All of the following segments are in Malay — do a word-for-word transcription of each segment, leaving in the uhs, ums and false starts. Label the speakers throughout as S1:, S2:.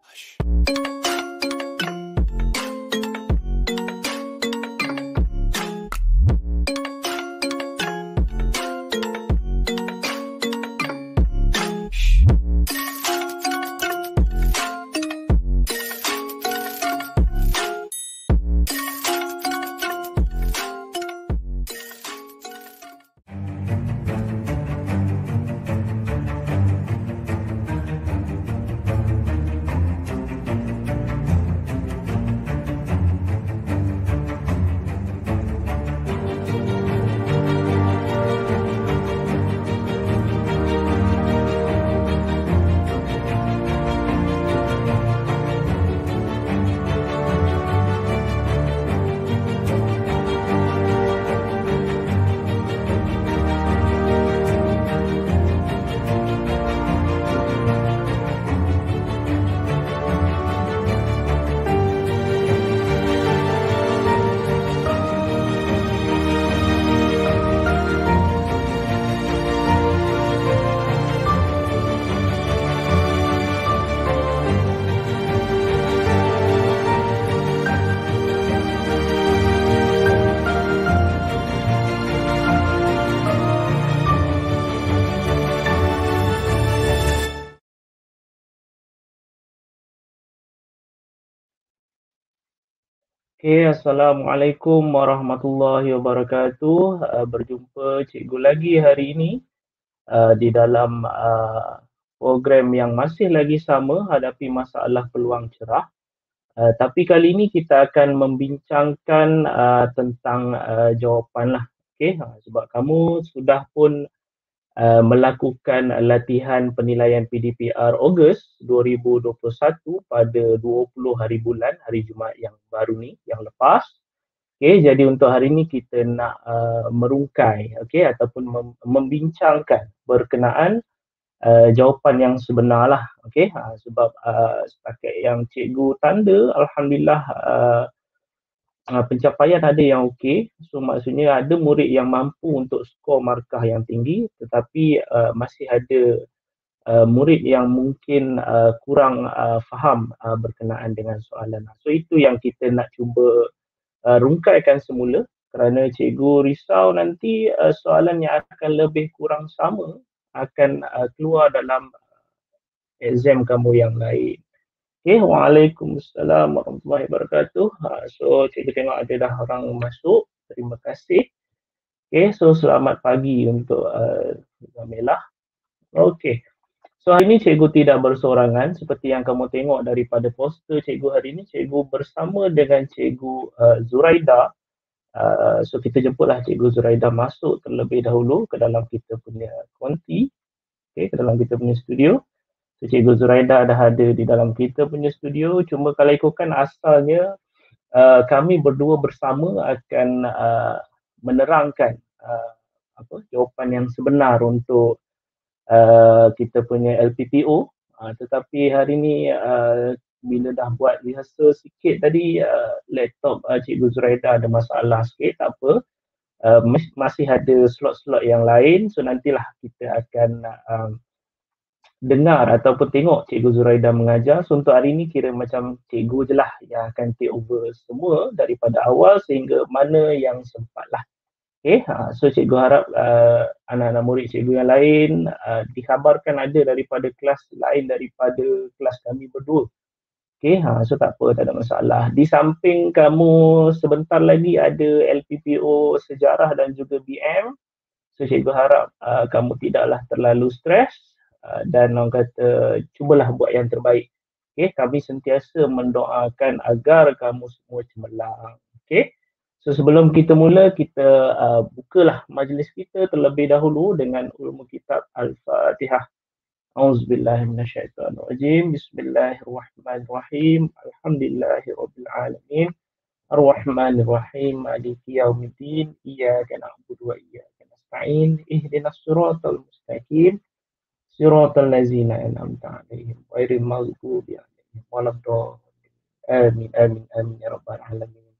S1: Okay, Assalamualaikum warahmatullahi wabarakatuh. Uh, berjumpa cikgu lagi hari ini uh, di dalam uh, program yang masih lagi sama, hadapi masalah peluang cerah. Uh, tapi kali ini kita akan membincangkan uh, tentang uh, jawapan lah. Okay, uh, sebab kamu sudah pun uh, melakukan latihan penilaian P D P R Ogos dua ribu dua puluh satu pada dua puluh hari bulan, hari Jumaat yang baru ni, yang lepas. Okay, jadi untuk hari ini kita nak uh, merungkai, okay, ataupun mem- membincangkan berkenaan uh, jawapan yang sebenar lah. Okay, ha, sebab uh, setakat yang cikgu tanda, Alhamdulillah uh, uh, pencapaian ada yang okey. So maksudnya ada murid yang mampu untuk skor markah yang tinggi, tetapi uh, masih ada uh, murid yang mungkin uh, kurang uh, faham uh, berkenaan dengan soalan. So itu yang kita nak cuba Uh, rungkaikan semula, kerana cikgu risau nanti uh, soalan yang akan lebih kurang sama akan uh, keluar dalam exam kamu yang lain. Okay, Waalaikumsalam warahmatullahi wabarakatuh. Ha, so cikgu tengok ada dah orang masuk, terima kasih. Okay, so selamat pagi untuk uh, Zamilah. Okay, so hari ini cikgu tidak bersorangan seperti yang kamu tengok daripada poster cikgu hari ini. Cikgu bersama dengan cikgu uh, Zuraida. Uh, so kita jemputlah Cikgu Zuraida masuk terlebih dahulu ke dalam kita punya konti, okay, ke dalam kita punya studio. So Cikgu Zuraida dah ada di dalam kita punya studio. Cuma kalau ikutkan asalnya uh, kami berdua bersama akan uh, menerangkan uh, apa jawapan yang sebenar untuk uh, kita punya L P P O. Uh, tetapi hari ni uh, bila dah buat rehearsal sikit tadi, uh, laptop uh, Cikgu Zuraida ada masalah sikit, tak apa. Uh, masih ada slot-slot yang lain, so nantilah kita akan uh, dengar ataupun tengok Cikgu Zuraida mengajar. So untuk hari ni kira macam cikgu je lah yang akan take over semua daripada awal sehingga mana yang sempat lah. Okay, uh, so cikgu harap uh, anak-anak murid cikgu yang lain uh, dikhabarkan ada daripada kelas lain daripada kelas kami berdua. Okay, ha, so tak apa, tak ada masalah. Di samping kamu sebentar lagi ada L P P O sejarah dan juga B M. So cikgu harap uh, kamu tidaklah terlalu stres uh, dan orang kata cubalah buat yang terbaik. Okay, kami sentiasa mendoakan agar kamu semua cemerlang. Okay, so sebelum kita mula, kita uh, bukalah majlis kita terlebih dahulu dengan ulumul kitab Al-Fatihah. Auzubillahi minasyaitonirrajim. Bismillahirrahmanirrahim. Alhamdulillahirabbil alamin. Arrahmanirrahim. Maliki yaumiddin. Iyyaka na'budu wa iyyaka nasta'in. Ihdinas siratal mustaqim. Siratal ladzina an'amta 'alaihim ghairil maghdubi 'alaihim waladdallin. Amin amin amin ya rabbal alamin.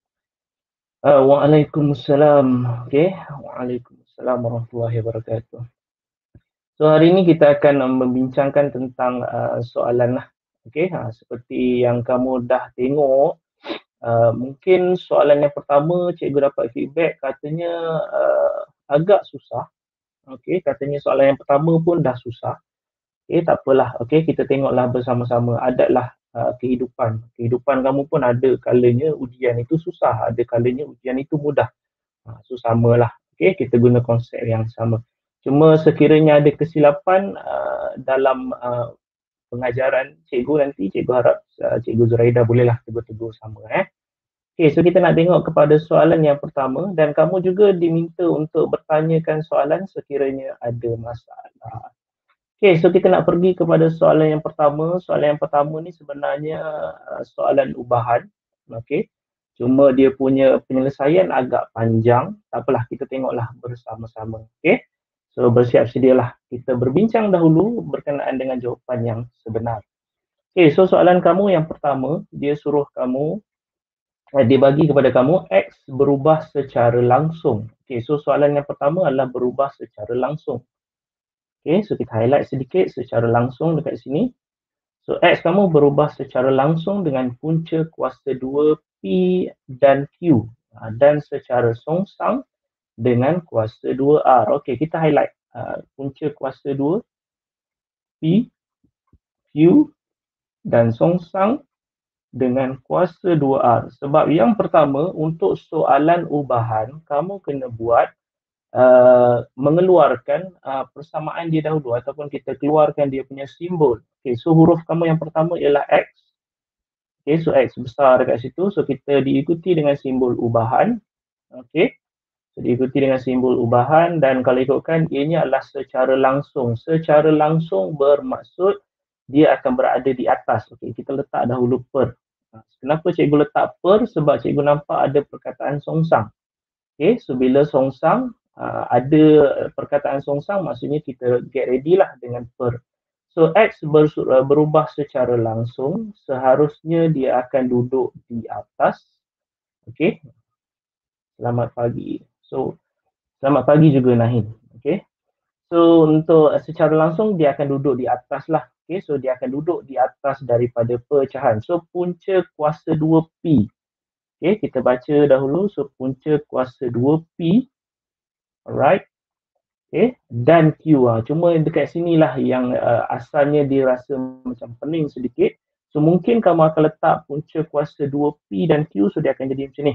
S1: Uh, Waalaikumsalam. Okay. Waalaikumsalam warahmatullahi wabarakatuh. So hari ini kita akan membincangkan tentang uh, soalan lah. Okey, ha, seperti yang kamu dah tengok, uh, mungkin soalan yang pertama cikgu dapat feedback katanya uh, agak susah. Okey, katanya soalan yang pertama pun dah susah. Okey, tak apalah. Okey, kita tengoklah bersama-sama. Adalah uh, kehidupan. Kehidupan kamu pun ada kalanya ujian itu susah, ada kalanya ujian itu mudah. Ha, so samalah. Okey, kita guna konsep yang sama. Cuma sekiranya ada kesilapan uh, dalam uh, pengajaran cikgu nanti, cikgu harap uh, cikgu Zuraida bolehlah tegur-tegur sama eh. Okey, so kita nak tengok kepada soalan yang pertama dan kamu juga diminta untuk bertanyakan soalan sekiranya ada masalah. Okey, so kita nak pergi kepada soalan yang pertama. Soalan yang pertama ni sebenarnya uh, soalan ubahan. Okey. Cuma dia punya penyelesaian agak panjang. Tak apalah, kita tengoklah bersama-sama. Okey. So bersiap sedialah. Kita berbincang dahulu berkenaan dengan jawapan yang sebenar. Okey, so soalan kamu yang pertama, dia suruh kamu, eh, dia bagi kepada kamu X berubah secara langsung. Okey, so soalan yang pertama adalah berubah secara langsung. Okey, so kita highlight sedikit secara langsung dekat sini. So X kamu berubah secara langsung dengan punca kuasa dua P dan Q, ha, dan secara songsang dengan kuasa dua R. Okey, kita highlight uh, punca kuasa dua P, Q dan songsang dengan kuasa dua R. Sebab yang pertama, untuk soalan ubahan, kamu kena buat uh, mengeluarkan uh, persamaan dia dahulu ataupun kita keluarkan dia punya simbol. Okay, so huruf kamu yang pertama ialah X. Okay, so X besar dekat situ. So kita diikuti dengan simbol ubahan. Okay, so diikuti dengan simbol ubahan dan kalau ikutkan ianya adalah secara langsung. Secara langsung bermaksud dia akan berada di atas. Okay, kita letak dahulu per. Kenapa cikgu letak per? Sebab cikgu nampak ada perkataan songsang. Okay, so bila songsang, uh, ada perkataan songsang, maksudnya kita get ready lah dengan per. So X ber, uh, berubah secara langsung, seharusnya dia akan duduk di atas. Okay, selamat pagi. So, selamat pagi juga Nahin. Okay, so untuk uh, secara langsung dia akan duduk di atas lah. Okay, so dia akan duduk di atas daripada pecahan. So punca kuasa dua P. Okay, kita baca dahulu. So punca kuasa dua P. Alright. Okay, dan Q. Ha. Cuma dekat sinilah yang uh, asalnya dia rasa macam pening sedikit. So mungkin kamu akan letak punca kuasa dua P dan Q, so dia akan jadi macam ni.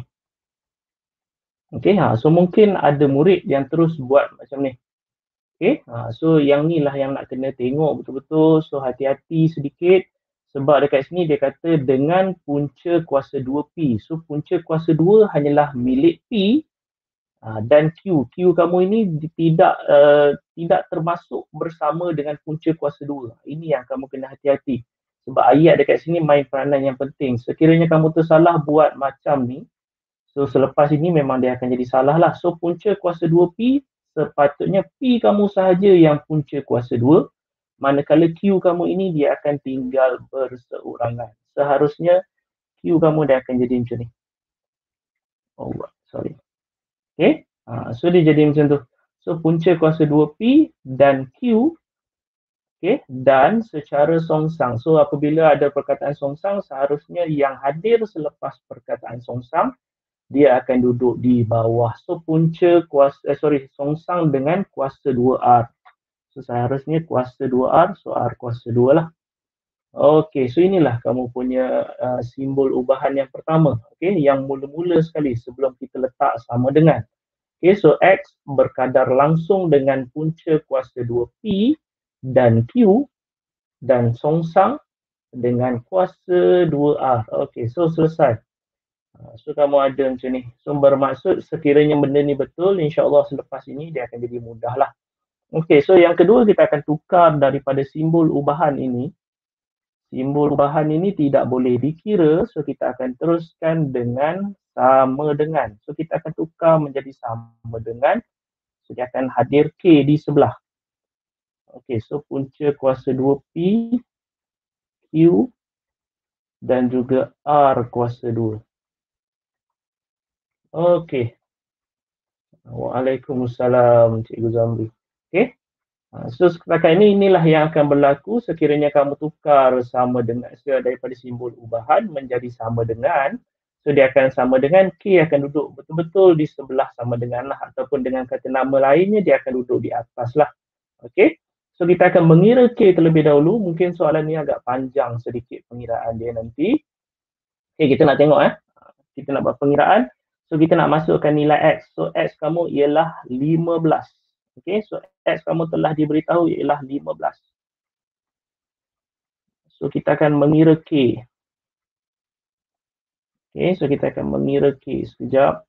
S1: Okay, ha. So mungkin ada murid yang terus buat macam ni. Okay, ha. So yang ni lah yang nak kena tengok betul-betul. So hati-hati sedikit. Sebab dekat sini dia kata dengan punca kuasa dua P. So punca kuasa dua hanyalah milik P. Uh, dan Q, Q kamu ini tidak uh, tidak termasuk bersama dengan punca kuasa dua. Ini yang kamu kena hati-hati. Sebab ayat dekat sini main peranan yang penting. Sekiranya kamu tersalah buat macam ni, so selepas ini memang dia akan jadi salah lah. So punca kuasa dua P, sepatutnya P kamu sahaja yang punca kuasa dua. Manakala Q kamu ini dia akan tinggal berseorangan. Seharusnya Q kamu dia akan jadi macam ni. Oh, sorry. Okay, uh, so dia jadi macam tu. So punca kuasa dua P dan Q, okay, dan secara songsang. So apabila ada perkataan songsang, seharusnya yang hadir selepas perkataan songsang, dia akan duduk di bawah. So punca kuasa, eh, sorry, songsang dengan kuasa dua R. So seharusnya kuasa dua R, so R kuasa dua lah. Okay, so inilah kamu punya uh, simbol ubahan yang pertama. Okay, yang mula-mula sekali sebelum kita letak sama dengan. Okay, so X berkadar langsung dengan punca kuasa dua P dan Q dan songsang dengan kuasa dua R. Okay, so selesai. So kamu ada macam ni. So bermaksud sekiranya benda ni betul, insyaAllah selepas ini dia akan jadi mudah lah. Okay, so yang kedua kita akan tukar daripada simbol ubahan ini. Simbol ubahan ini tidak boleh dikira, so kita akan teruskan dengan sama dengan. So kita akan tukar menjadi sama dengan. So dia akan hadir K di sebelah. Okey, so punca kuasa dua P, Q dan juga R kuasa dua. Okey. Waalaikumsalam Cikgu Zamri. Okey. So setakat ini, inilah yang akan berlaku sekiranya kamu tukar sama dengan daripada simbol ubahan menjadi sama dengan, so dia akan sama dengan K akan duduk betul-betul di sebelah sama dengan lah, ataupun dengan kata nama lainnya dia akan duduk di atas lah. Okey, so kita akan mengira K terlebih dahulu. Mungkin soalan ni agak panjang sedikit pengiraan dia nanti. Okey, kita nak tengok eh. Kita nak buat pengiraan. So kita nak masukkan nilai X. So X kamu ialah lima belas. Okey, so X kamu telah diberitahu ialah lima belas. So kita akan mengira K. Okey, so kita akan mengira K sekejap.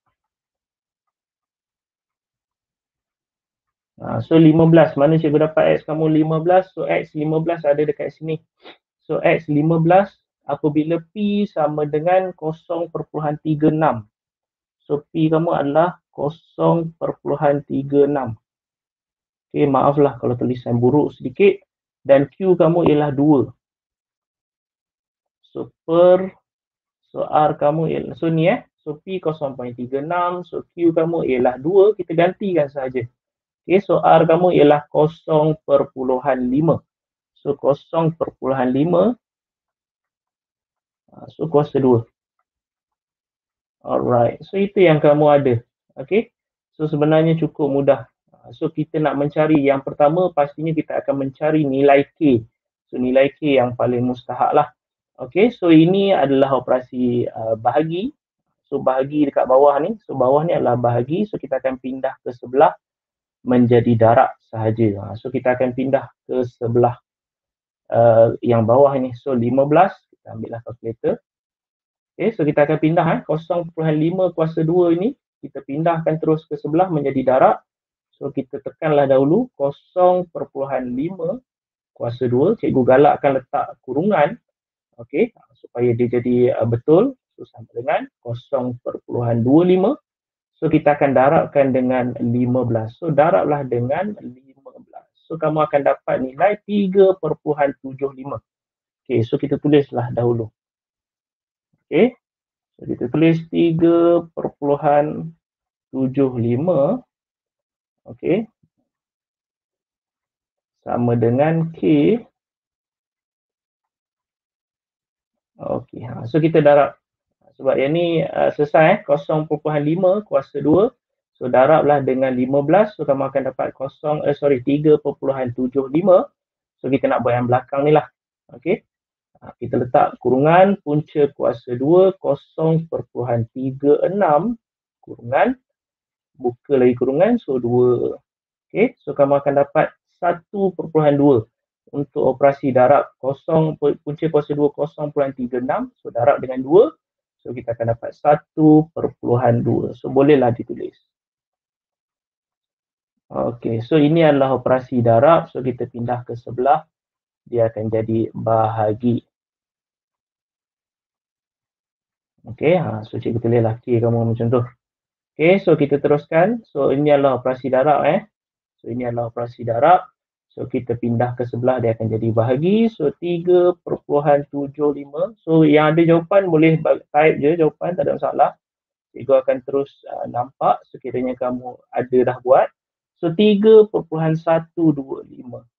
S1: Ha, so lima belas, mana cikgu dapat X kamu lima belas? So X lima belas ada dekat sini. So X lima belas apabila P sama dengan kosong perpuluhan tiga enam. So P kamu adalah kosong perpuluhan tiga enam. Okey, maaflah kalau tulisan buruk sedikit. Dan Q kamu ialah dua. So per, so R kamu ialah, so ni eh, so P kosong perpuluhan tiga enam, so Q kamu ialah dua, kita gantikan saja. Okey, so R kamu ialah kosong perpuluhan lima. So kosong perpuluhan lima, so kuasa dua. Alright, so itu yang kamu ada. Okey, so sebenarnya cukup mudah. So kita nak mencari, yang pertama pastinya kita akan mencari nilai K. So nilai K yang paling mustahak lah. Okey, so ini adalah operasi uh, bahagi. So bahagi dekat bawah ni, so bawah ni adalah bahagi. So kita akan pindah ke sebelah menjadi darab sahaja. So kita akan pindah ke sebelah uh, yang bawah ni. So lima belas, kita ambillah kalkulator. Okay, so kita akan pindah eh, kosong perpuluhan lima kuasa dua ini, kita pindahkan terus ke sebelah menjadi darab. So kita tekanlah dahulu kosong perpuluhan lima kuasa dua, cikgu galakkan letak kurungan, okey, supaya dia jadi uh, betul. So sama dengan kosong perpuluhan dua lima. So kita akan darabkan dengan lima belas. So darablah dengan lima belas. So kamu akan dapat nilai tiga perpuluhan tujuh lima. Okey, so kita tulislah dahulu. Okey. So kita tulis tiga perpuluhan tujuh lima, okey, sama dengan K. Okey, ha, so kita darab. Sebab yang ni uh, selesai eh, kosong perpuluhan lima kuasa dua. So darablah dengan lima belas, so kamu akan dapat kosong, eh sorry, tiga perpuluhan tujuh lima. So kita nak buat yang belakang ni lah. Okey. Kita letak kurungan punca kuasa dua, kosong perpuluhan tiga enam, kurungan, buka lagi kurungan, so dua. Okey, so kamu akan dapat satu perpuluhan dua untuk operasi darab kosong, punca kuasa dua, kosong perpuluhan tiga enam, so darab dengan dua, so kita akan dapat satu perpuluhan dua. So bolehlah ditulis. Okey, so ini adalah operasi darab, so kita pindah ke sebelah, dia akan jadi bahagi. Okey, ha, so cikgu tulislah K kamu macam tu. Okey, so kita teruskan. So ini adalah operasi darab eh. So ini adalah operasi darab. So kita pindah ke sebelah, dia akan jadi bahagi. So tiga perpuluhan tujuh lima. So yang ada jawapan boleh type je jawapan, tak ada masalah. Cikgu akan terus uh, nampak sekiranya kamu ada dah buat. So tiga perpuluhan satu dua lima.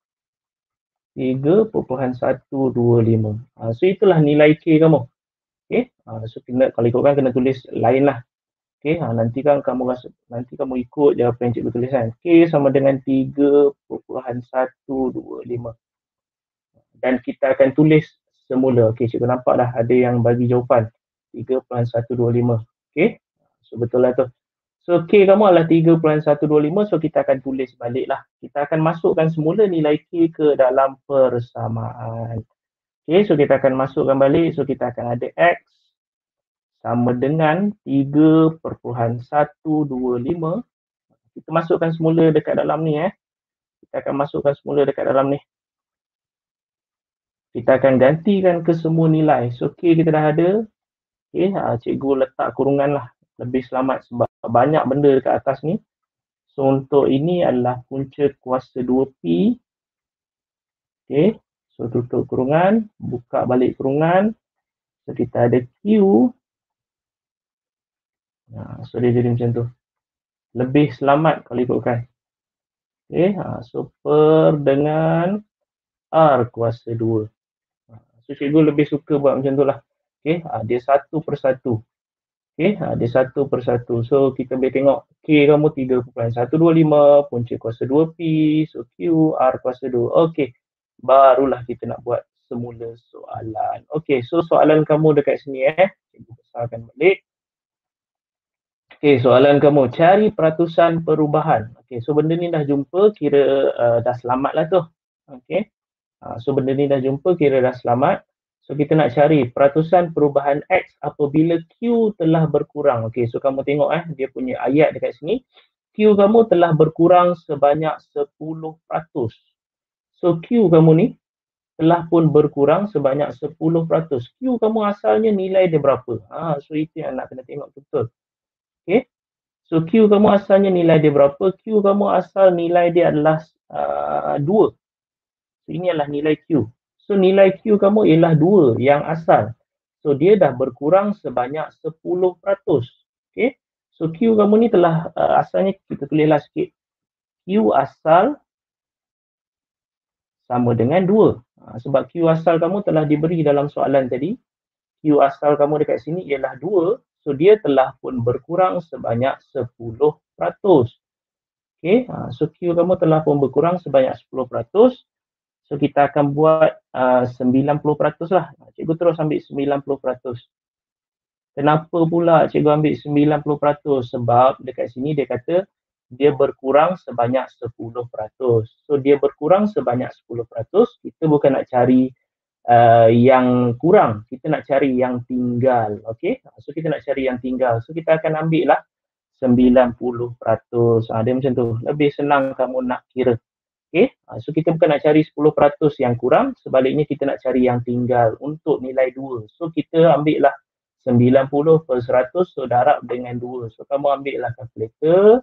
S1: tiga perpuluhan satu dua lima. Ha, so itulah nilai K kamu. Okey, ha, so kena, kalau ikutkan kena tulis lain lah. Okey, ha, nanti kan kamu rasa, nanti kamu ikut je apa yang cikgu tulis kan. K sama dengan tiga perpuluhan satu dua lima. Dan kita akan tulis semula. Okey, cikgu nampak dah ada yang bagi jawapan tiga perpuluhan satu dua lima. Okey, so betul lah tu. So K kamu adalah tiga perpuluhan satu dua lima, so kita akan tulis balik lah. Kita akan masukkan semula nilai K ke dalam persamaan. Okey, so kita akan masukkan balik, so kita akan ada X sama dengan tiga perpuluhan satu dua lima. Kita masukkan semula dekat dalam ni eh. Kita akan masukkan semula dekat dalam ni. Kita akan gantikan ke semua nilai. So K kita dah ada. Okay, ha, cikgu letak kurungan lah. Lebih selamat sebab banyak benda dekat atas ni. So untuk ini adalah punca kuasa dua P. Okay, so tutup kurungan. Buka balik kurungan. So kita ada Q. Nah, so dia jadi macam tu. Lebih selamat kalau ikutkan. Okey, ha, so per dengan R kuasa dua. Ha, so cikgu lebih suka buat macam tu lah. Okey, ha, dia satu per satu. Okey, ha, dia satu per satu. So kita boleh tengok K kamu tiga perpuluhan satu dua lima, punca kuasa dua P, so Q R kuasa dua. Okey, barulah kita nak buat semula soalan. Okey, so soalan kamu dekat sini eh. Cikgu besarkan balik. Okey, soalan kamu, cari peratusan perubahan. Okey, so benda ni dah jumpa, kira uh, dah selamat lah tu. Okey, uh, so benda ni dah jumpa, kira dah selamat. So kita nak cari peratusan perubahan X apabila Q telah berkurang. Okey, so kamu tengok eh, dia punya ayat dekat sini. Q kamu telah berkurang sebanyak sepuluh peratus. So Q kamu ni telah pun berkurang sebanyak sepuluh peratus. Q kamu asalnya nilai dia berapa? Ha, so itu yang nak kena tengok betul. Okey. So Q kamu asalnya nilai dia berapa? Q kamu asal nilai dia adalah uh, dua. So ini adalah nilai Q. So nilai Q kamu ialah dua yang asal. So dia dah berkurang sebanyak sepuluh peratus. Okay. So Q kamu ni telah uh, asalnya kita tulislah sikit. Q asal sama dengan dua. Uh, sebab Q asal kamu telah diberi dalam soalan tadi. Q asal kamu dekat sini ialah dua. So dia telah pun berkurang sebanyak sepuluh peratus. Okay, uh, so Q kamu telah pun berkurang sebanyak sepuluh peratus. So kita akan buat uh, sembilan puluh peratus lah. Cikgu terus ambil sembilan puluh peratus. Kenapa pula cikgu ambil sembilan puluh peratus? Sebab dekat sini dia kata dia berkurang sebanyak sepuluh peratus. So dia berkurang sebanyak sepuluh peratus, kita bukan nak cari uh, yang kurang, kita nak cari yang tinggal. Okay, so kita nak cari yang tinggal. So kita akan ambil lah sembilan puluh peratus. Ha, dia macam tu. Lebih senang kamu nak kira. Okay. Ha, so kita bukan nak cari sepuluh peratus yang kurang. Sebaliknya kita nak cari yang tinggal untuk nilai dua. So kita ambil lah sembilan puluh per seratus. So darab dengan dua. So kamu ambil lah kalkulator.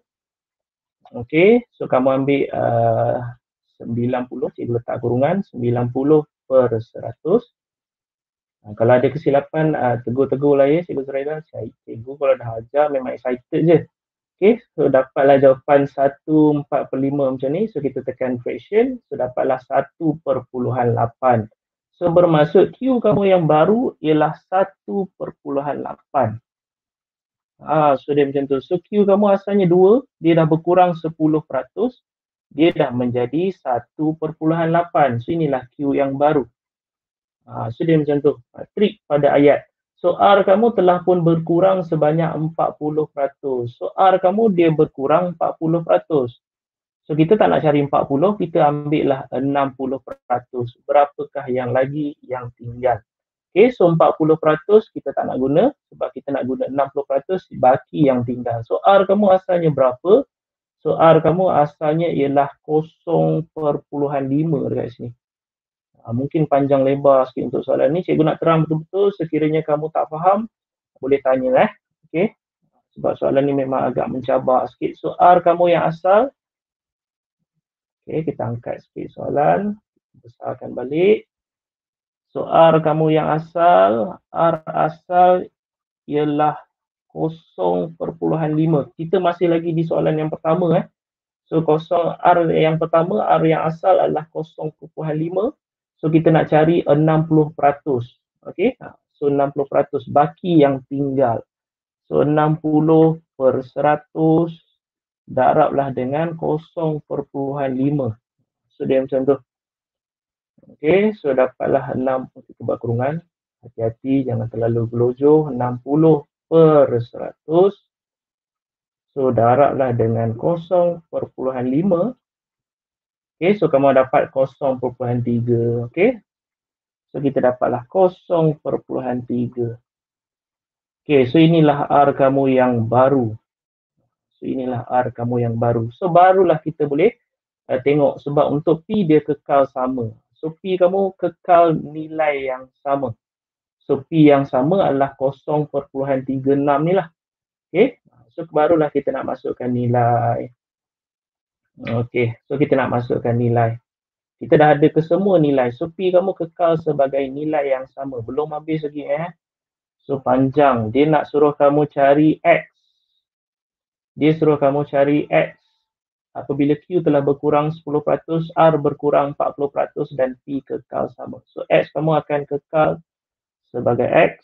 S1: Okay. So kamu ambil uh, sembilan puluh. Cikgu letak kurungan. sembilan puluh per seratus. Ha, kalau ada kesilapan, uh, tegur-tegur lah ya Cikgu Zuraida. Cikgu kalau dah ajar memang excited je. Okay, so dapatlah jawapan satu empat per lima macam ni. So kita tekan fraction. So dapatlah satu perpuluhan lapan. So bermaksud Q kamu yang baru ialah satu perpuluhan lapan. Ah, so dia macam tu. So Q kamu asalnya dua, dia dah berkurang sepuluh peratus. Dia dah menjadi satu perpuluhan lapan. So inilah Q yang baru. Ha, so dia macam tu. Ha, trik pada ayat. So R kamu telah pun berkurang sebanyak empat puluh peratus. So R kamu dia berkurang empat puluh peratus. So kita tak nak cari empat puluh, kita ambil lah enam puluh peratus. Berapakah yang lagi yang tinggal? Okay, so empat puluh peratus kita tak nak guna sebab kita nak guna enam puluh peratus baki yang tinggal. So R kamu asalnya berapa? So R kamu asalnya ialah kosong perpuluhan lima dekat sini. Ha, mungkin panjang lebar sikit untuk soalan ni. Cikgu nak terang betul-betul. Sekiranya kamu tak faham, boleh tanya eh. Okay. Sebab soalan ni memang agak mencabar sikit. So R kamu yang asal. Okay, kita angkat sikit soalan. Besarkan balik. So R kamu yang asal. R asal ialah kosong perpuluhan lima. Kita masih lagi di soalan yang pertama eh. So kosong R yang pertama, R yang asal adalah kosong perpuluhan lima. So kita nak cari enam puluh peratus. Okey. So enam puluh peratus baki yang tinggal. So enam puluh per seratus darablah dengan kosong perpuluhan lima. So dia macam tu. Okey, so dapatlah enam, kita buat kurungan. Hati-hati jangan terlalu gelojoh. enam puluh per seratus. So darablah dengan kosong perpuluhan lima. Okay, so kamu dapat kosong perpuluhan tiga. Okay, so kita dapatlah kosong perpuluhan tiga. Okay, so inilah R kamu yang baru. So inilah R kamu yang baru. So barulah kita boleh uh, tengok sebab untuk P dia kekal sama. So P kamu kekal nilai yang sama. So P yang sama adalah kosong perpuluhan tiga enam ni lah. Okay, so barulah kita nak masukkan nilai. Okay, so kita nak masukkan nilai. Kita dah ada kesemua nilai. So P kamu kekal sebagai nilai yang sama. Belum habis lagi eh. So panjang. Dia nak suruh kamu cari X. Dia suruh kamu cari X Apabila Q telah berkurang sepuluh peratus, R berkurang empat puluh peratus dan P kekal sama. So X kamu akan kekal sebagai X.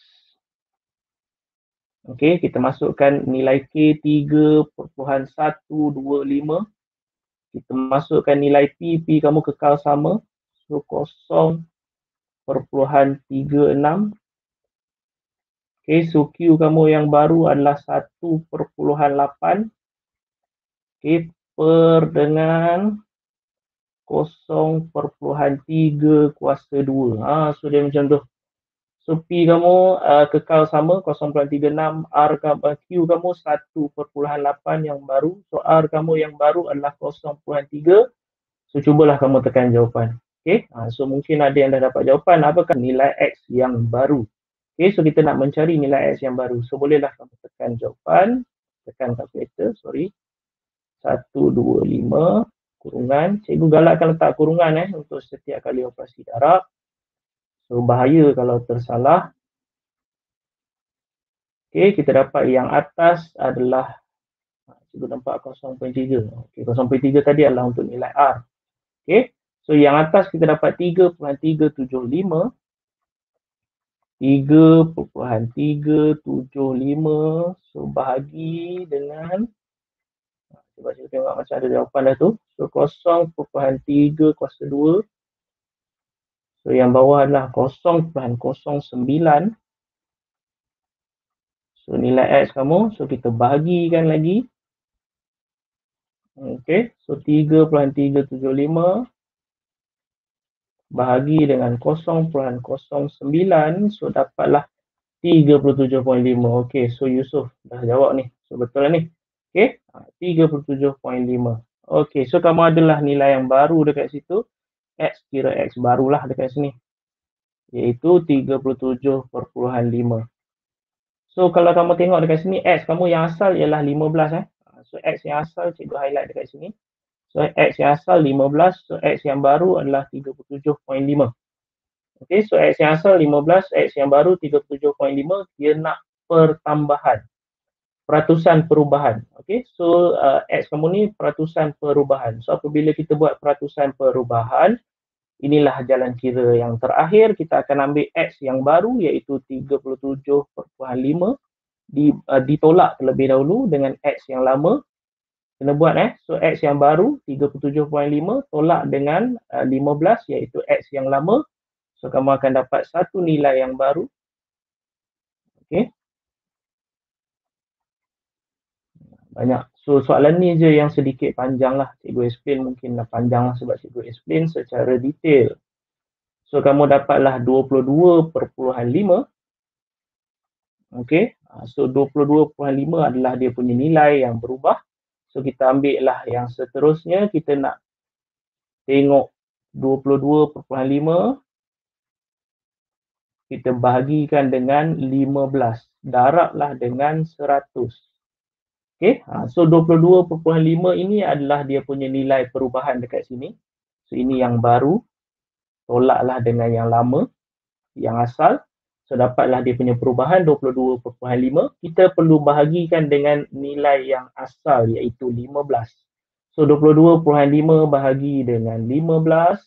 S1: Okey, kita masukkan nilai K tiga perpuluhan satu dua lima. Kita masukkan nilai P, P kamu kekal sama. So kosong perpuluhan tiga enam. Okey, so Q kamu yang baru adalah satu perpuluhan lapan. Okey, per dengan kosong perpuluhan tiga kuasa dua. Ha, so dia macam tu. So P kamu uh, kekal sama kosong perpuluhan tiga enam, R kamu, Q kamu satu perpuluhan lapan yang baru. So R kamu yang baru adalah kosong perpuluhan tiga. So cubalah kamu tekan jawapan. Okey, ha, so mungkin ada yang dah dapat jawapan. Apakah nilai X yang baru? Okey, so kita nak mencari nilai X yang baru. So bolehlah kamu tekan jawapan, tekan kalkulator, sorry. satu, dua, lima, kurungan. Cikgu galakkan letak kurungan eh untuk setiap kali operasi darab. So bahaya kalau tersalah. Okey, kita dapat yang atas adalah, cikgu nampak kosong perpuluhan tiga. Okey, kosong perpuluhan tiga tadi adalah untuk nilai R. Okey, so yang atas kita dapat tiga perpuluhan tiga tujuh lima. tiga perpuluhan tiga tujuh lima. So bahagi dengan, cuba kita tengok macam ada jawapan dah tu. So kosong perpuluhan tiga kuasa dua. So yang bawah adalah kosong perpuluhan kosong sembilan. So nilai X kamu, so kita bahagikan lagi. Okey, so tiga perpuluhan tiga tujuh lima bahagi dengan kosong perpuluhan kosong sembilan. So dapatlah tiga puluh tujuh perpuluhan lima. Okey, so Yusuf dah jawab ni. So betul lah ni. Okey, tiga puluh tujuh perpuluhan lima. Okey, so kamu adalah nilai yang baru dekat situ. X kira X barulah dekat sini. Iaitu tiga puluh tujuh perpuluhan lima. So kalau kamu tengok dekat sini, X kamu yang asal ialah lima belas eh. So X yang asal cikgu highlight dekat sini. So X yang asal lima belas, so X yang baru adalah tiga puluh tujuh perpuluhan lima. Okey, so X yang asal lima belas, X yang baru tiga puluh tujuh perpuluhan lima, dia nak pertambahan. Peratusan perubahan. Okey, so uh, X kamu ni peratusan perubahan. So apabila kita buat peratusan perubahan, inilah jalan kira yang terakhir. Kita akan ambil X yang baru iaitu tiga puluh tujuh perpuluhan lima di, uh, ditolak terlebih dahulu dengan X yang lama. Kena buat eh. So X yang baru tiga puluh tujuh perpuluhan lima tolak dengan uh, lima belas iaitu X yang lama. So kamu akan dapat satu nilai yang baru. Okey. Banyak. So soalan ni je yang sedikit panjang lah. Cikgu explain mungkin dah panjang lah sebab cikgu explain secara detail. So kamu dapatlah dua puluh dua perpuluhan lima. Okey. So dua puluh dua perpuluhan lima adalah dia punya nilai yang berubah. So kita ambil lah yang seterusnya. Kita nak tengok dua puluh dua perpuluhan lima. Kita bahagikan dengan lima belas. Darablah dengan seratus. Okey, ha, so dua puluh dua perpuluhan lima ini adalah dia punya nilai perubahan dekat sini. So ini yang baru, tolaklah dengan yang lama, yang asal. So dapatlah dia punya perubahan dua puluh dua perpuluhan lima. Kita perlu bahagikan dengan nilai yang asal iaitu lima belas. So dua puluh dua perpuluhan lima bahagi dengan lima belas.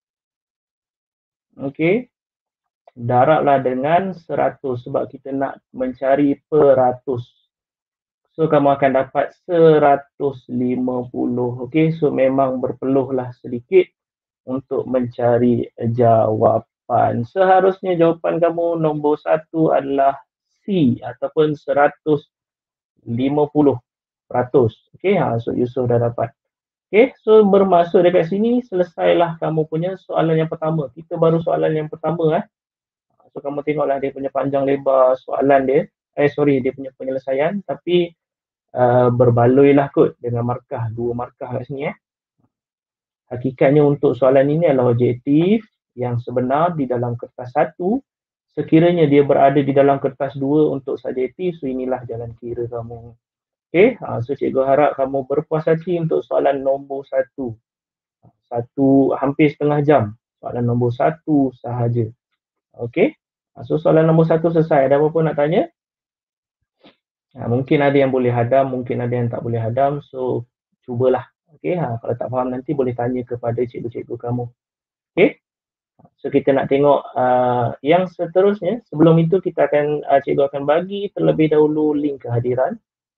S1: Okey. Darablah dengan seratus sebab kita nak mencari peratus. So kamu akan dapat seratus lima puluh. Okey, so memang berpeluhlah sedikit untuk mencari jawapan. Seharusnya jawapan kamu nombor satu adalah C ataupun seratus lima puluh peratus. Okey, ha, so Yusuf dah dapat. Okey, so bermaksud dekat sini selesailah kamu punya soalan yang pertama. Kita baru soalan yang pertama eh. So kamu tengoklah dia punya panjang lebar soalan dia. Eh sorry, dia punya penyelesaian tapi Uh, berbaloi lah kot dengan markah, dua markah kat sini eh. Hakikatnya untuk soalan ini adalah objektif yang sebenar di dalam kertas satu. Sekiranya dia berada di dalam kertas dua untuk subjektif, so inilah jalan kira kamu. Okay, ha, so cikgu harap kamu berpuas hati untuk soalan nombor satu. Satu, hampir setengah jam. Soalan nombor satu sahaja. Okay, ha, so soalan nombor satu selesai. Ada apa-apa nak tanya? Ha, mungkin ada yang boleh hadam, mungkin ada yang tak boleh hadam. So, cubalah. Okey, ha, kalau tak faham nanti boleh tanya kepada cikgu-cikgu kamu. Okey? So kita nak tengok uh, yang seterusnya. Sebelum itu kita akan uh, cikgu akan bagi terlebih dahulu link kehadiran.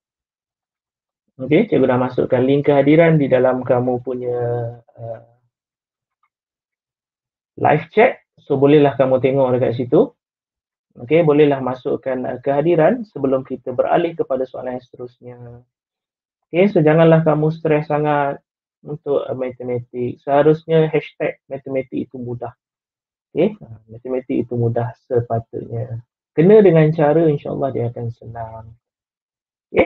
S1: Okey, cikgu dah masukkan link kehadiran di dalam kamu punya uh, live chat. So bolehlah kamu tengok dekat situ. Okey, bolehlah masukkan uh, kehadiran sebelum kita beralih kepada soalan yang seterusnya. Okey, so janganlah kamu stres sangat untuk uh, matematik. Seharusnya hashtag matematik itu mudah. Okey, uh, matematik itu mudah sepatutnya. Kena dengan cara, insya-Allah dia akan senang. Okey.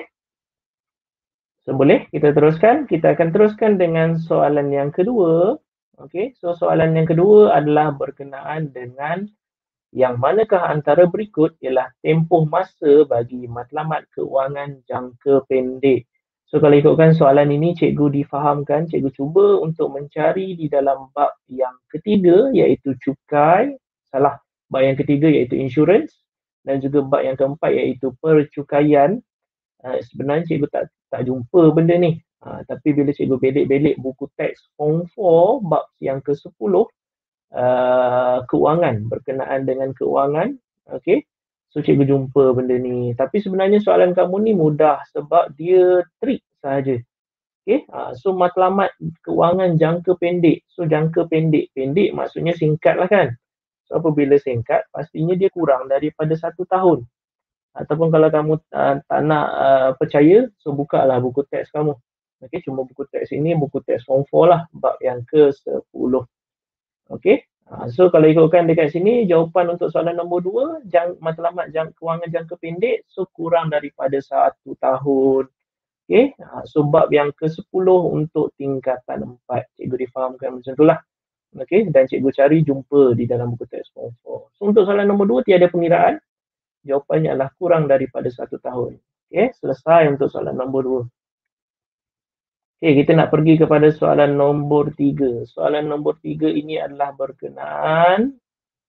S1: So boleh kita teruskan? Kita akan teruskan dengan soalan yang kedua. Okey, so soalan yang kedua adalah berkenaan dengan yang manakah antara berikut ialah tempoh masa bagi matlamat keuangan jangka pendek. So kalau ikutkan soalan ini, cikgu difahamkan, cikgu cuba untuk mencari di dalam bab yang ketiga iaitu cukai, salah, bab yang ketiga iaitu insurans dan juga bab yang keempat iaitu percukaian. Uh, sebenarnya cikgu tak tak jumpa benda ni. Uh, tapi bila cikgu belik-belik buku teks form four bab yang ke sepuluh, Uh, keuangan, berkenaan dengan keuangan, okey. So cikgu jumpa benda ni. Tapi sebenarnya soalan kamu ni mudah sebab dia trik sahaja. Okey. Uh, so matlamat keuangan jangka pendek. So jangka pendek, pendek maksudnya singkat lah kan. So apabila singkat, pastinya dia kurang daripada satu tahun. Ataupun kalau kamu uh, tak nak uh, percaya, so bukalah buku teks kamu. Okey, cuma buku teks ini buku teks form four lah, bab yang ke sepuluh. Okey, uh, so kalau ikutkan dekat sini, jawapan untuk soalan nombor dua, jang, matlamat jang, kewangan jangka pendek, so kurang daripada satu tahun. Okey, uh, so bab yang ke sepuluh untuk tingkatan empat. Cikgu difahamkan macam itulah. Okey, dan cikgu cari jumpa di dalam buku teks form four. So untuk soalan nombor dua, tiada pengiraan. Jawapannya adalah kurang daripada satu tahun. Okey, selesai untuk soalan nombor dua. Okey, kita nak pergi kepada soalan nombor tiga. Soalan nombor tiga ini adalah berkenaan,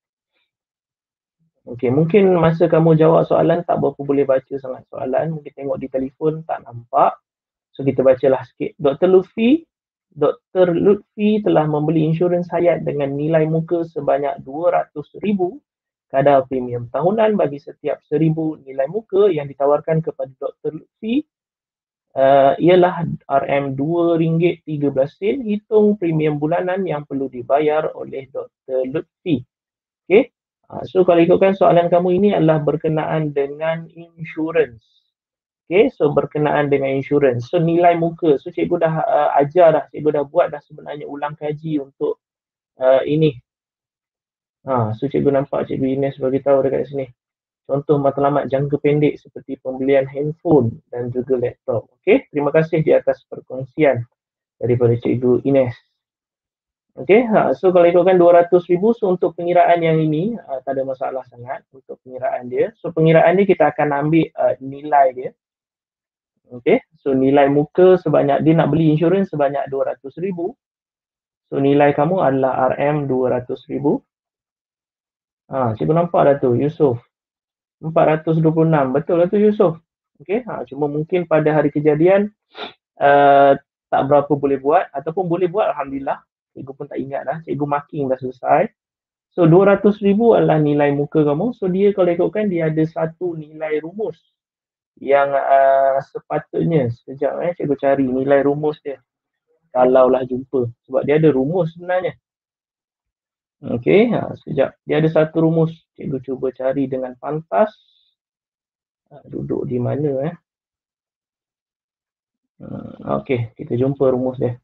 S1: okey, mungkin masa kamu jawab soalan tak berapa boleh baca sangat soalan, mungkin tengok di telefon tak nampak. So kita bacalah sikit. Doktor Lutfi, Doktor Lutfi telah membeli insurans hayat dengan nilai muka sebanyak dua ratus ribu. Kadar premium tahunan bagi setiap seribu nilai muka yang ditawarkan kepada Doktor Lutfi Uh, ialah R M dua ringgit tiga belas sen, hitung premium bulanan yang perlu dibayar oleh Doktor Lutfi. Okey. Uh, so kalau ikutkan soalan kamu ini adalah berkenaan dengan insurans. Okey, so berkenaan dengan insurans. So nilai muka. So cikgu dah uh, ajar dah, cikgu dah buat dah sebenarnya ulang kaji untuk uh, ini. Ha, so cikgu nampak cikgu Ines bagi tahu dekat sini. Contoh matlamat jangka pendek seperti pembelian handphone dan juga laptop. Okey, terima kasih di atas perkongsian daripada Cikgu Ines. Okey, ha, so kalau ikutkan dua ratus ribu, so untuk pengiraan yang ini uh, tak ada masalah sangat untuk pengiraan dia. So pengiraan ni kita akan ambil uh, nilai dia. Okey, so nilai muka sebanyak, dia nak beli insurans sebanyak dua ratus ribu. So nilai kamu adalah R M dua ratus ribu. Ha, cikgu nampak dah tu, Yusof. empat ratus dua puluh enam, betul lah tu Yusof. Okey, ha, cuma mungkin pada hari kejadian uh, tak berapa boleh buat, ataupun boleh buat, alhamdulillah. Cikgu pun tak ingat dah, cikgu marking dah selesai. So dua ratus ribu adalah nilai muka kamu. So dia kalau ikutkan dia ada satu nilai rumus yang uh, sepatutnya, sekejap eh cikgu cari nilai rumus dia. Kalaulah jumpa, sebab dia ada rumus sebenarnya. Okey, ha, sekejap. Dia ada satu rumus. Cikgu cuba cari dengan pantas. Ha, duduk di mana eh? Hmm, Okey, kita jumpa rumus dia.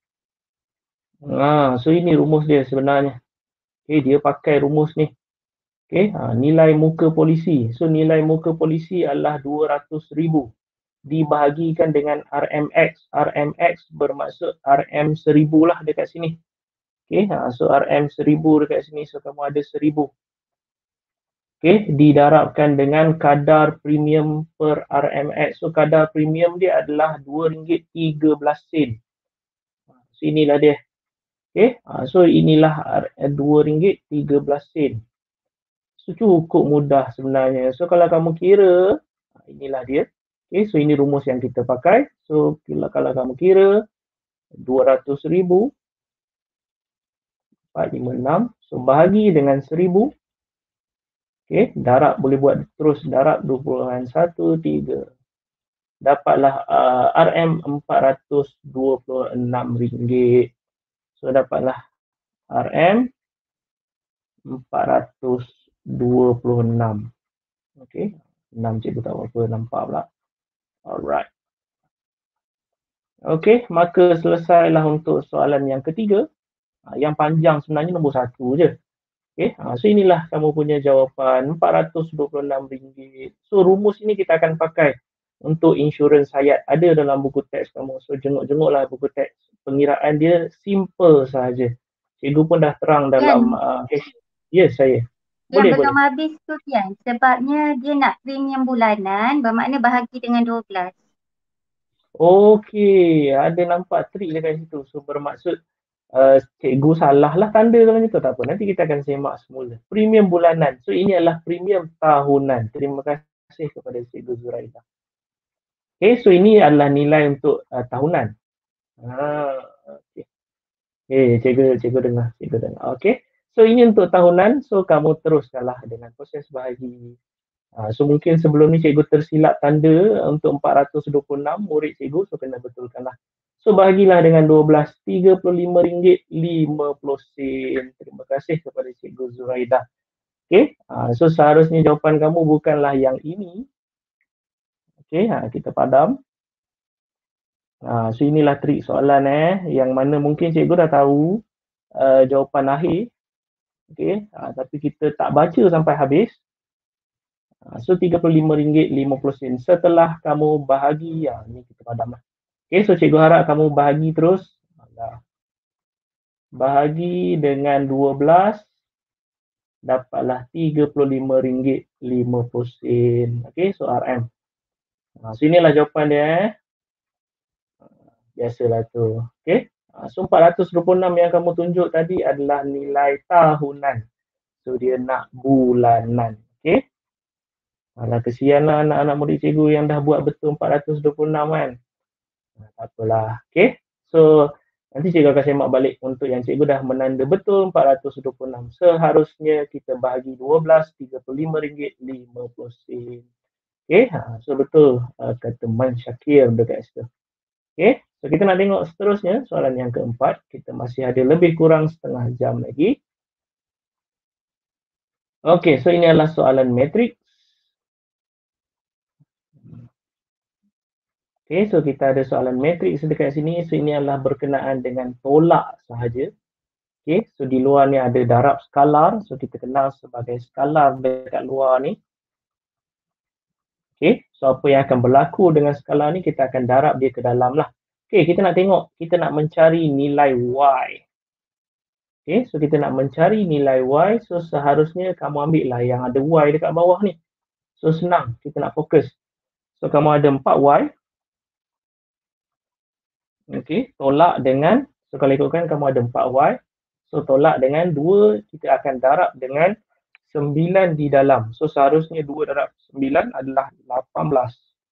S1: Ha, so ini rumus dia sebenarnya. Okey, dia pakai rumus ni. Okey, ha, nilai muka polisi. So nilai muka polisi adalah dua ratus ribu. Dibahagikan dengan R M X. R M X bermaksud R M seribu lah dekat sini. Okey, ha, so R M seribu dekat sini, so kamu ada seribu. Okey, didarabkan dengan kadar premium per R M X. So kadar premium dia adalah dua ringgit tiga belas sen. So inilah dia. Okey, ha, so inilah dua ringgit tiga belas sen. So cukup mudah sebenarnya. So kalau kamu kira, inilah dia. Okey, so ini rumus yang kita pakai. So kalau kamu kira, dua ratus ribu, empat ratus lima puluh enam. So, bahagi dengan seribu. Okey, darab boleh buat terus, darab dua puluh satu, tiga. Dapatlah uh, R M empat ratus dua puluh enam ringgit. So, dapatlah R M empat ratus dua puluh enam. Okey, enam cikgu tak apa-apa, nampak pula. Alright. Okey, maka selesailah untuk soalan yang ketiga. Yang panjang sebenarnya nombor satu je. Okey, so inilah kamu punya jawapan, empat ratus dua puluh enam ringgit. So, rumus ini kita akan pakai untuk insurans hayat. Ada dalam buku teks kamu. So, jenguk-jenguklah buku teks. Pengiraan dia simple sahaja. Cikgu pun dah terang dalam uh, H. Yes, saya. Boleh,
S2: Yang belum
S1: boleh.
S2: habis tu Tian, sebabnya dia nak premium bulanan, bermakna bahagi dengan dua belas.
S1: Okey, ada nampak trik dekat situ. So, bermaksud uh, cikgu salah lah tanda kalau macam tu. Tak apa, nanti kita akan semak semula. Premium bulanan. So, ini adalah premium tahunan. Terima kasih kepada Cikgu Zuraida. Okay, so ini adalah nilai untuk uh, tahunan. Ah, okay. Okay, cikgu, cikgu dengar, cikgu dengar. Okay, so ini untuk tahunan. So, kamu teruskanlah dengan proses bahagi. Uh, so, mungkin sebelum ni cikgu tersilap tanda untuk empat ratus dua puluh enam murid cikgu. So, kena betulkanlah. So, bahagilah dengan dua belas, tiga puluh lima ringgit lima puluh sen. Terima kasih kepada Cikgu Zuraida. Okay, uh, so seharusnya jawapan kamu bukanlah yang ini. Okay, uh, kita padam. Uh, so, inilah trik soalan eh. Yang mana mungkin cikgu dah tahu uh, jawapan akhir. Okay, uh, tapi kita tak baca sampai habis. So, tiga puluh lima ringgit lima puluh sen. Setelah kamu bahagi, ya, ni kita padam lah. Okay, so cikgu harap kamu bahagi terus. Bahagi dengan dua belas, dapatlah tiga puluh lima ringgit lima puluh sen. Okay, so R M. Nah, so inilah jawapan dia. Eh. Biasalah tu. Okay, so empat ratus dua puluh enam yang kamu tunjuk tadi adalah nilai tahunan. So, dia nak bulanan. Okay. Alah, kesianlah anak-anak murid cikgu yang dah buat betul empat ratus dua puluh enam kan. Nah, tak apalah. Okay. So, nanti cikgu akan semak balik untuk yang cikgu dah menanda betul empat ratus dua puluh enam. Seharusnya kita bahagi dua belas, tiga puluh lima ringgit lima puluh sen. Okay. Ha, so, betul uh, kata Man Syakir dekat situ. Okay. So, kita nak tengok seterusnya soalan yang keempat. Kita masih ada lebih kurang setengah jam lagi. Okay. So, ini adalah soalan matrik. Okay, so kita ada soalan matriks dekat sini. So, ini adalah berkenaan dengan tolak sahaja. Okay, so di luar ni ada darab skalar. So, kita kenal sebagai skalar dekat luar ni. Okay, so apa yang akan berlaku dengan skalar ni, kita akan darab dia ke dalam lah. Okay, kita nak tengok, kita nak mencari nilai Y. Okay, so kita nak mencari nilai Y. So, seharusnya kamu ambil lah yang ada Y dekat bawah ni. So, senang, kita nak fokus. So, kamu ada empat Y. Okey, tolak dengan, so kalau ikutkan kamu ada empat Y. So, tolak dengan dua, kita akan darab dengan sembilan di dalam. So, seharusnya dua darab sembilan adalah lapan belas.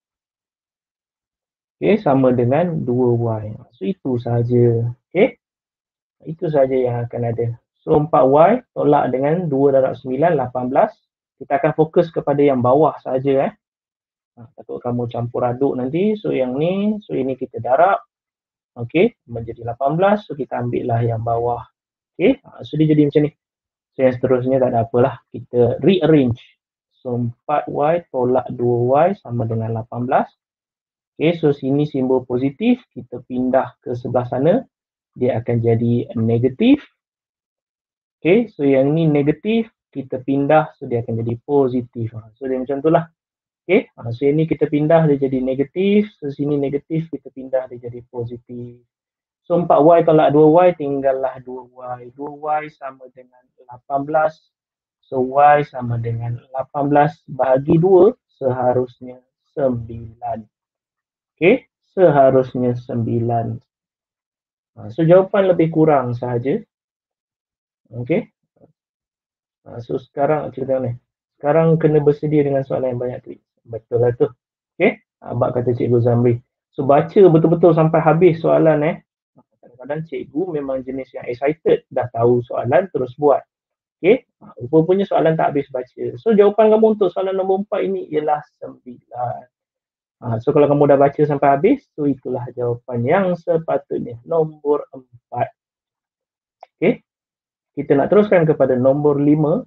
S1: Okey, sama dengan dua Y. So, itu sahaja. Okey, itu sahaja yang akan ada. So, empat Y tolak dengan dua darab sembilan, lapan belas. Kita akan fokus kepada yang bawah sahaja. Eh. Takut kamu campur aduk nanti. So, yang ni, so ini kita darab. Okey, menjadi lapan belas. So, kita ambil lah yang bawah. Okey, so dia jadi macam ni. So, yang seterusnya tak ada apalah. Kita rearrange. So, empat Y tolak dua Y sama dengan lapan belas. Okey, so sini simbol positif. Kita pindah ke sebelah sana. Dia akan jadi negatif. Okey, so yang ni negatif. Kita pindah. So, dia akan jadi positif. So, dia macam tu lah. Okey, so ini kita pindah dia jadi negatif. So, sini negatif. Kita pindah dia jadi positif. So, empat Y tolak dua Y, tinggallah dua Y. dua Y sama dengan lapan belas. So, Y sama dengan lapan belas bahagi dua, seharusnya sembilan. Okey, seharusnya sembilan. So, jawapan lebih kurang sahaja. Okey. So, sekarang cerita ni. Sekarang kena bersedia dengan soalan yang banyak trik. Betul lah tu. Okey, abang kata Cikgu Zamri. So, baca betul-betul sampai habis soalan eh. kadang-kadang cikgu memang jenis yang excited, dah tahu soalan terus buat. Okey, rupanya soalan tak habis baca. So jawapan kamu untuk soalan nombor empat ini ialah sembilan. Ha, so kalau kamu dah baca sampai habis, so itulah jawapan yang sepatutnya, nombor empat. Okey, kita nak teruskan kepada nombor lima.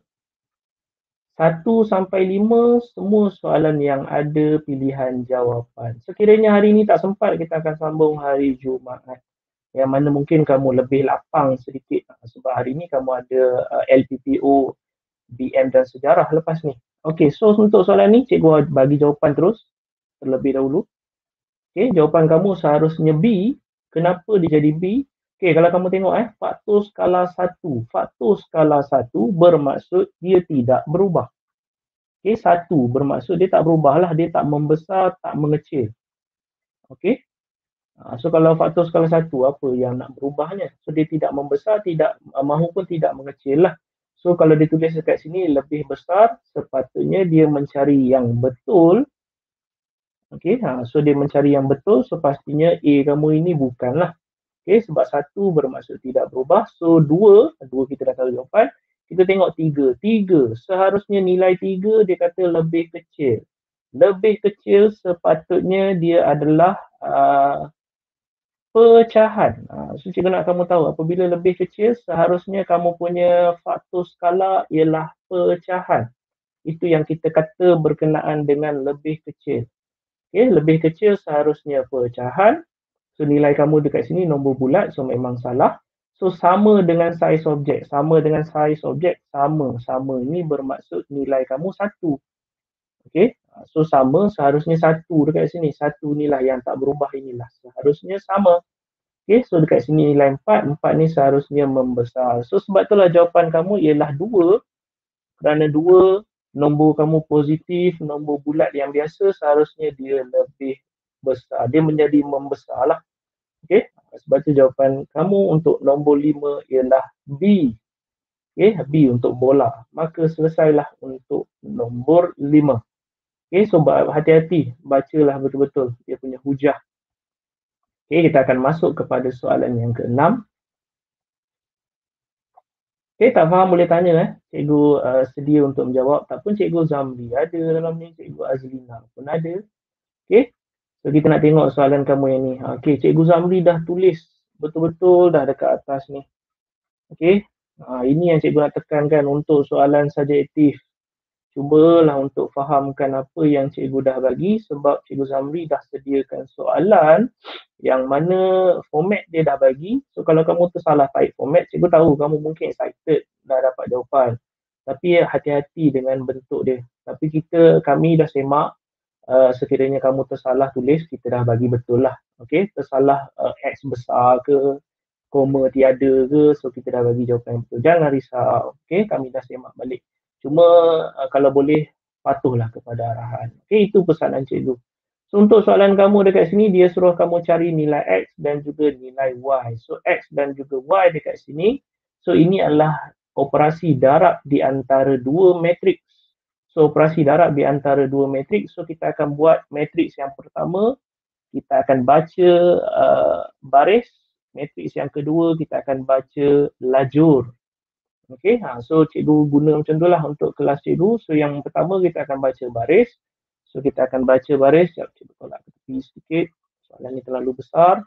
S1: Satu sampai lima semua soalan yang ada pilihan jawapan. Sekiranya hari ini tak sempat, kita akan sambung hari Jumaat. Yang mana mungkin kamu lebih lapang sedikit sebab hari ini kamu ada uh, L P P O, B M dan sejarah lepas ni. Okey, so untuk soalan ni cikgu bagi jawapan terus terlebih dahulu. Okey, jawapan kamu seharusnya B. Kenapa dia jadi B? Okey, kalau kamu tengok eh, faktor skala satu. Faktor skala satu bermaksud dia tidak berubah. Okey, satu bermaksud dia tak berubah lah, dia tak membesar, tak mengecil. Okey. Uh, so kalau faktor skala satu, apa yang nak berubahnya? So dia tidak membesar, tidak uh, mahu pun tidak mengecil lah. So kalau ditulis dekat sini lebih besar, sepatutnya dia mencari yang betul. Okey, ha, so dia mencari yang betul, so pastinya A kamu ini bukanlah. Okey, sebab satu bermaksud tidak berubah. So dua, dua kita dah tahu jawapan. Kita tengok tiga. Tiga, seharusnya nilai tiga dia kata lebih kecil. Lebih kecil sepatutnya dia adalah uh, pecahan. Ha, so cikgu nak kamu tahu apabila lebih kecil seharusnya kamu punya faktor skala ialah pecahan. Itu yang kita kata berkenaan dengan lebih kecil. Okay, lebih kecil seharusnya pecahan. So nilai kamu dekat sini nombor bulat, so memang salah. So sama dengan saiz objek, sama dengan saiz objek, sama, sama. Ini bermaksud nilai kamu satu. Okay, so sama seharusnya satu dekat sini. Satu inilah yang tak berubah inilah. Seharusnya sama. Okay, so dekat sini nilai empat, empat ni seharusnya membesar. So sebab itulah jawapan kamu ialah dua. Kerana dua, nombor kamu positif, nombor bulat yang biasa seharusnya dia lebih besar. Dia menjadi membesar lah. Okay, sebab itu jawapan kamu untuk nombor lima ialah B. Okay, B untuk bola. Maka selesailah untuk nombor lima. Okay, so hati-hati, bacalah betul-betul dia punya hujah. Okay, kita akan masuk kepada soalan yang keenam. Okay, tak faham boleh tanya eh. Cikgu uh, sedia untuk menjawab. Tak pun Cikgu Zamri ada dalam ni, Cikgu Azlina pun ada. Okay, so kita nak tengok soalan kamu yang ni. Okay, Cikgu Zamri dah tulis betul-betul dah dekat atas ni. Okay, uh, ini yang Cikgu nak tekankan untuk soalan subjektif. Cubalah untuk fahamkan apa yang cikgu dah bagi sebab Cikgu Zamri dah sediakan soalan yang mana format dia dah bagi. So kalau kamu tersalah type format, cikgu tahu kamu mungkin excited dah dapat jawapan. Tapi hati-hati dengan bentuk dia. Tapi kita, kami dah semak uh, sekiranya kamu tersalah tulis, kita dah bagi betul lah. Okay, tersalah uh, X besar ke, koma tiada ke, so kita dah bagi jawapan yang betul. Jangan risau. Okay, kami dah semak balik. Cuma uh, kalau boleh patuhlah kepada arahan. Okey, itu pesanan cikgu. So untuk soalan kamu dekat sini dia suruh kamu cari nilai X dan juga nilai Y. So X dan juga Y dekat sini. So ini adalah operasi darab di antara dua matriks. So operasi darab di antara dua matriks. So kita akan buat matriks yang pertama, kita akan baca uh, baris. Matriks yang kedua kita akan baca lajur. Okey, ha, so cikgu guna macam tu lah untuk kelas cikgu. So yang pertama kita akan baca baris. So kita akan baca baris. Sekejap, cikgu tolak ke tepi sedikit. Soalan ni terlalu besar.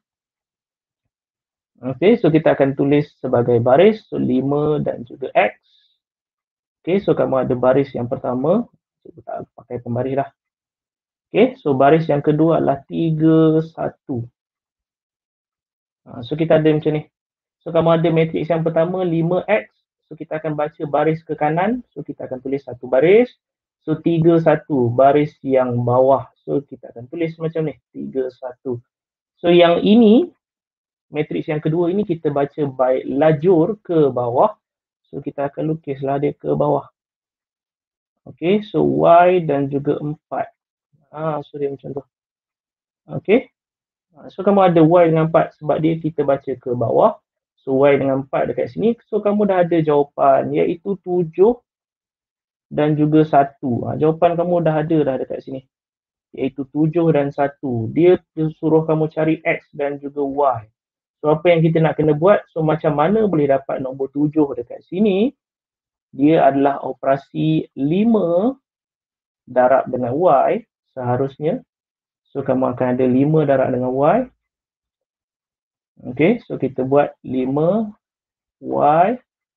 S1: Okey, so kita akan tulis sebagai baris. So lima dan juga X. Okey, so kamu ada baris yang pertama. Cikgu tak pakai pembaris dah. Okey, so baris yang kedua adalah tiga, satu. Ha, so kita ada macam ni. So kamu ada matriks yang pertama lima X. So kita akan baca baris ke kanan. So kita akan tulis satu baris. So tiga, satu. Baris yang bawah. So kita akan tulis macam ni. tiga, satu. So yang ini, matriks yang kedua ini kita baca baik lajur ke bawah. So kita akan lukislah dia ke bawah. Okay, so Y dan juga empat. Ah, so dia macam tu. Okay. So kamu ada Y dengan empat sebab dia kita baca ke bawah. So Y dengan empat dekat sini. So kamu dah ada jawapan iaitu tujuh dan juga satu. Ha, jawapan kamu dah ada dah dekat sini. Iaitu tujuh dan satu. Dia suruh kamu cari X dan juga Y. So apa yang kita nak kena buat, so macam mana boleh dapat nombor tujuh dekat sini? Dia adalah operasi lima darab dengan Y seharusnya. So kamu akan ada lima darab dengan Y. Okay, so kita buat lima Y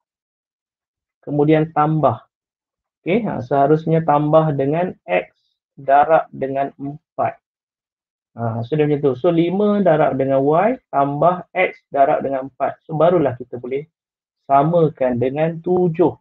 S1: kemudian tambah. Okay, ha, seharusnya tambah dengan X darab dengan empat. Ha, so dia macam tu. So lima darab dengan Y tambah X darab dengan empat. So barulah kita boleh samakan dengan tujuh.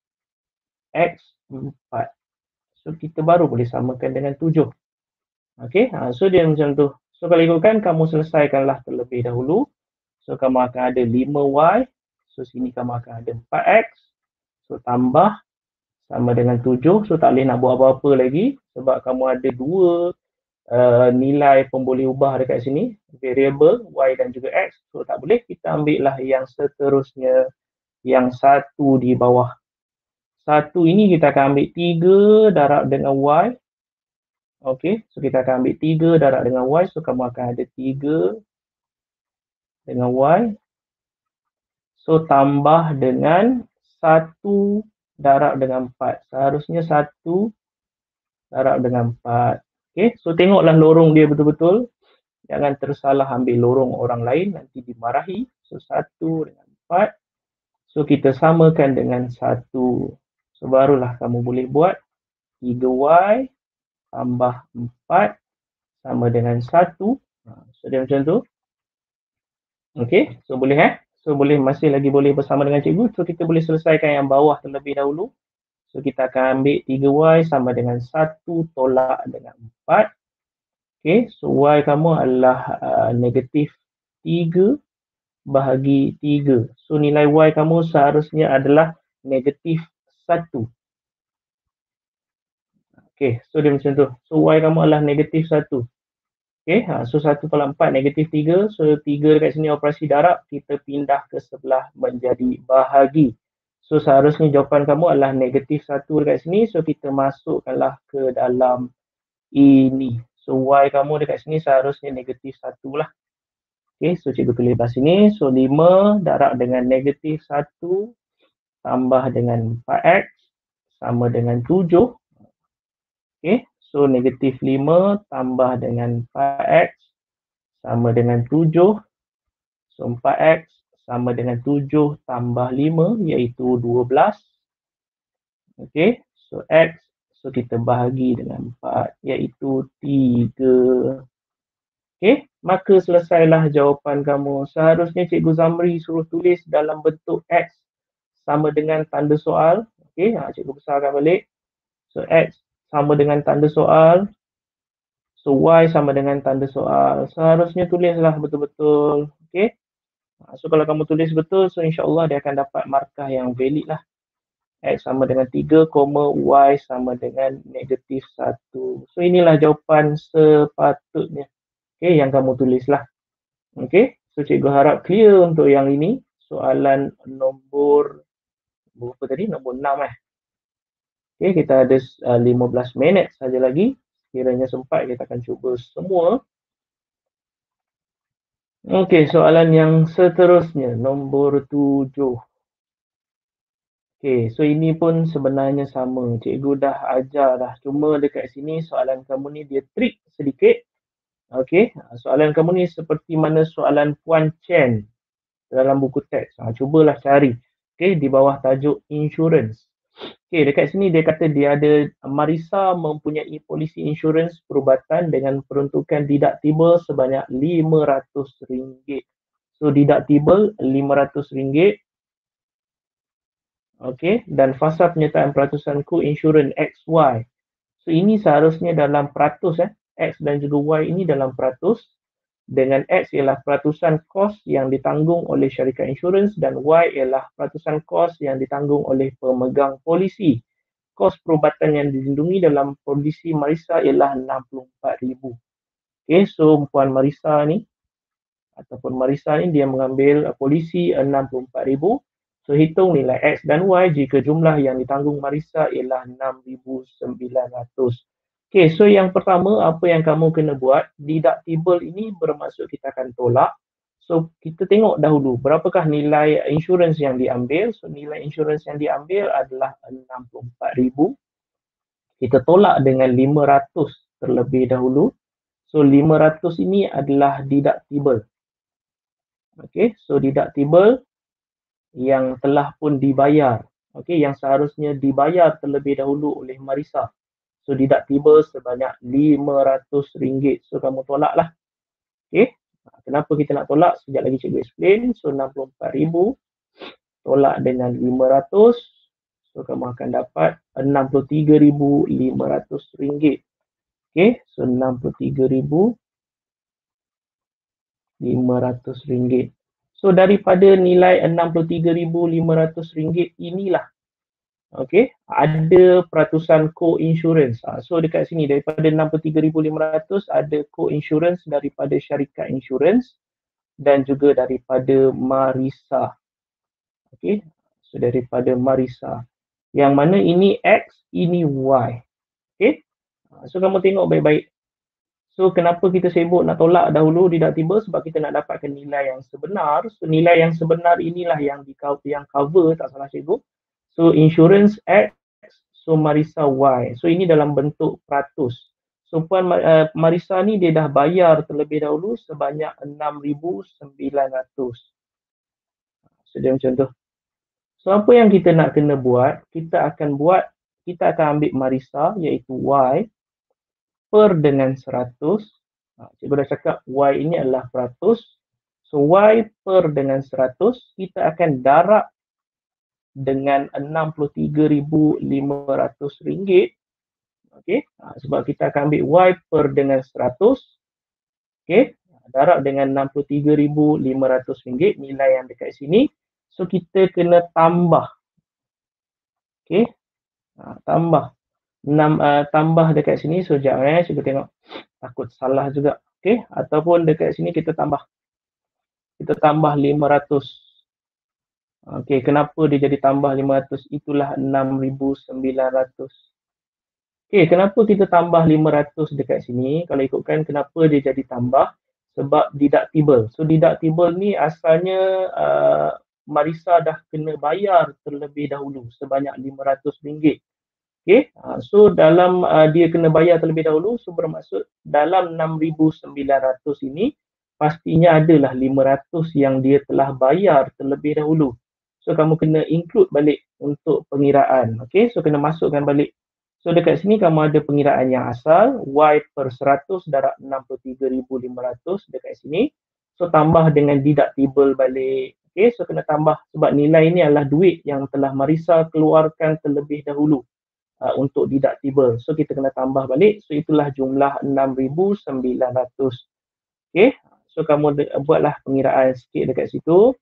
S1: X empat. So kita baru boleh samakan dengan tujuh. Okay, ha, so dia macam tu. So kalau ikutkan, kamu selesaikanlah terlebih dahulu. So kamu akan ada lima Y. So sini kamu akan ada empat X. So tambah sama dengan tujuh. So tak boleh nak buat apa-apa lagi sebab kamu ada dua uh, nilai pemboleh ubah dekat sini, variable Y dan juga X. So tak boleh, kita ambil lah yang seterusnya, yang satu di bawah. Satu ini kita akan ambil tiga darab dengan Y. Okey, so kita akan ambil tiga darab dengan Y. So kamu akan ada tiga dengan Y. So tambah dengan satu darab dengan empat. Seharusnya satu darab dengan empat. Okey, so tengoklah lorong dia betul-betul. Jangan tersalah ambil lorong orang lain, nanti dimarahi. So satu dengan empat. So kita samakan dengan satu. So barulah kamu boleh buat tiga Y tambah empat sama dengan satu. So dia macam tu. Okey, so boleh eh? So boleh, masih lagi boleh bersama dengan cikgu. So kita boleh selesaikan yang bawah terlebih dahulu. So kita akan ambil tiga Y sama dengan satu tolak dengan empat. Okey, so Y kamu adalah uh, negatif tiga bahagi tiga. So nilai Y kamu seharusnya adalah negatif satu. Okey, so dia macam tu. So Y kamu adalah negatif satu. Okey, ha, so satu tolak empat negatif tiga. So tiga dekat sini operasi darab, kita pindah ke sebelah menjadi bahagi. So seharusnya jawapan kamu adalah negatif satu dekat sini. So kita masukkanlah ke dalam ini. So Y kamu dekat sini seharusnya negatif satu lah. Okey, so cikgu tulis kat sini. So lima darab dengan negatif satu tambah dengan empat X sama dengan tujuh. Okey, so negatif lima tambah dengan empat X sama dengan tujuh. So empat X sama dengan tujuh tambah lima iaitu dua belas. Okey, so X, so kita bahagi dengan empat iaitu tiga. Okey, maka selesailah jawapan kamu. Seharusnya Cikgu Zamri suruh tulis dalam bentuk X sama dengan tanda soal. Okey, ha, cikgu besarkan balik. So X sama dengan tanda soal. So Y sama dengan tanda soal. Seharusnya tulislah betul-betul. Okey. So kalau kamu tulis betul, so insya-Allah dia akan dapat markah yang valid lah. X sama dengan tiga, Y sama dengan negatif satu. So inilah jawapan sepatutnya. Okey, yang kamu tulislah. Okey. So cikgu harap clear untuk yang ini. Soalan nombor berapa tadi? Nombor enam eh. Okey, kita ada uh, lima belas minit saja lagi. Kiranya sempat, kita akan cuba semua. Okey, soalan yang seterusnya, nombor tujuh. Okey, so ini pun sebenarnya sama. Cikgu dah ajar dah. Cuma dekat sini soalan kamu ni dia trik sedikit. Okey, soalan kamu ni seperti mana soalan Puan Chen dalam buku teks. Ha, cubalah cari. Okey, di bawah tajuk insurance. Okey, dekat sini dia kata dia ada Marisa mempunyai polisi insurans perubatan dengan peruntukan deductible sebanyak lima ratus ringgit. So deductible lima ratus ringgit. Okey, dan fasa penyertaan peratusan co-insurance X Y. So ini seharusnya dalam peratus eh. X dan juga Y ini dalam peratus. Dengan X ialah peratusan kos yang ditanggung oleh syarikat insurans dan Y ialah peratusan kos yang ditanggung oleh pemegang polisi. Kos perubatan yang dilindungi dalam polisi Marisa ialah enam puluh empat ribu. Okay, so Puan Marisa ni ataupun Marisa ni dia mengambil uh, polisi enam puluh empat ribu. So hitung nilai X dan Y jika jumlah yang ditanggung Marisa ialah enam ribu sembilan ratus. Okay, so yang pertama apa yang kamu kena buat, deductible ini bermaksud kita akan tolak. So kita tengok dahulu berapakah nilai insurans yang diambil. So nilai insurans yang diambil adalah enam puluh empat ribu. Kita tolak dengan lima ratus terlebih dahulu. So lima ratus ini adalah deductible. Okey, so deductible yang telah pun dibayar. Okey, yang seharusnya dibayar terlebih dahulu oleh Marisa. So deductible sebanyak lima ratus ringgit. So kamu tolaklah. Okey. Kenapa kita nak tolak? Sekejap lagi cikgu explain. So enam puluh empat ribu tolak dengan lima ratus. So kamu akan dapat enam puluh tiga ribu lima ratus ringgit. Okey, so enam puluh tiga ribu lima ratus ringgit. So daripada nilai enam puluh tiga ribu lima ratus ringgit inilah, okey, ada peratusan co-insurance. So dekat sini daripada enam puluh tiga ribu lima ratus ada co-insurance daripada syarikat insurans dan juga daripada Marisa. Okey, so daripada Marisa. Yang mana ini X, ini Y. Okey, so kamu tengok baik-baik. So kenapa kita sibuk nak tolak dahulu deductible? Sebab kita nak dapatkan nilai yang sebenar. So nilai yang sebenar inilah yang di yang cover, tak salah cikgu. So insurance X, so Marisa Y. So ini dalam bentuk peratus. So Puan uh, Marisa ni dia dah bayar terlebih dahulu sebanyak enam ribu sembilan ratus. So dia macam tu. So apa yang kita nak kena buat? Kita akan buat, kita akan ambil Marisa iaitu Y per dengan seratus. Cikgu dah cakap Y ini adalah peratus. So Y per dengan seratus, kita akan darab dengan enam puluh tiga ribu lima ratus ringgit. Okey, sebab kita akan ambil Y per dengan seratus. Okey, darab dengan enam puluh tiga ribu lima ratus ringgit, nilai yang dekat sini. So kita kena tambah. Okey, tambah. enam uh, tambah dekat sini. So sekejap eh, cuba tengok. Takut salah juga. Okey, ataupun dekat sini kita tambah. Kita tambah lima ratus. Okey, kenapa dia jadi tambah lima ratus? Itulah enam ribu sembilan ratus. Okey, kenapa kita tambah lima ratus dekat sini? Kalau ikutkan kenapa dia jadi tambah? Sebab deductible. So deductible ni asalnya uh, Marisa dah kena bayar terlebih dahulu sebanyak lima ratus ringgit. Okey, so dalam uh, dia kena bayar terlebih dahulu, so bermaksud dalam enam ribu sembilan ratus ini pastinya adalah lima ratus yang dia telah bayar terlebih dahulu. So kamu kena include balik untuk pengiraan. Okey, so kena masukkan balik. So dekat sini kamu ada pengiraan yang asal Y per seratus darab enam puluh tiga ribu lima ratus dekat sini. So tambah dengan deductible balik. Okey, so kena tambah sebab nilai ini adalah duit yang telah Marisa keluarkan terlebih dahulu. Uh, untuk deductible. So kita kena tambah balik. So itulah jumlah enam ribu sembilan ratus. Okey. So kamu de- buatlah pengiraan sikit dekat situ.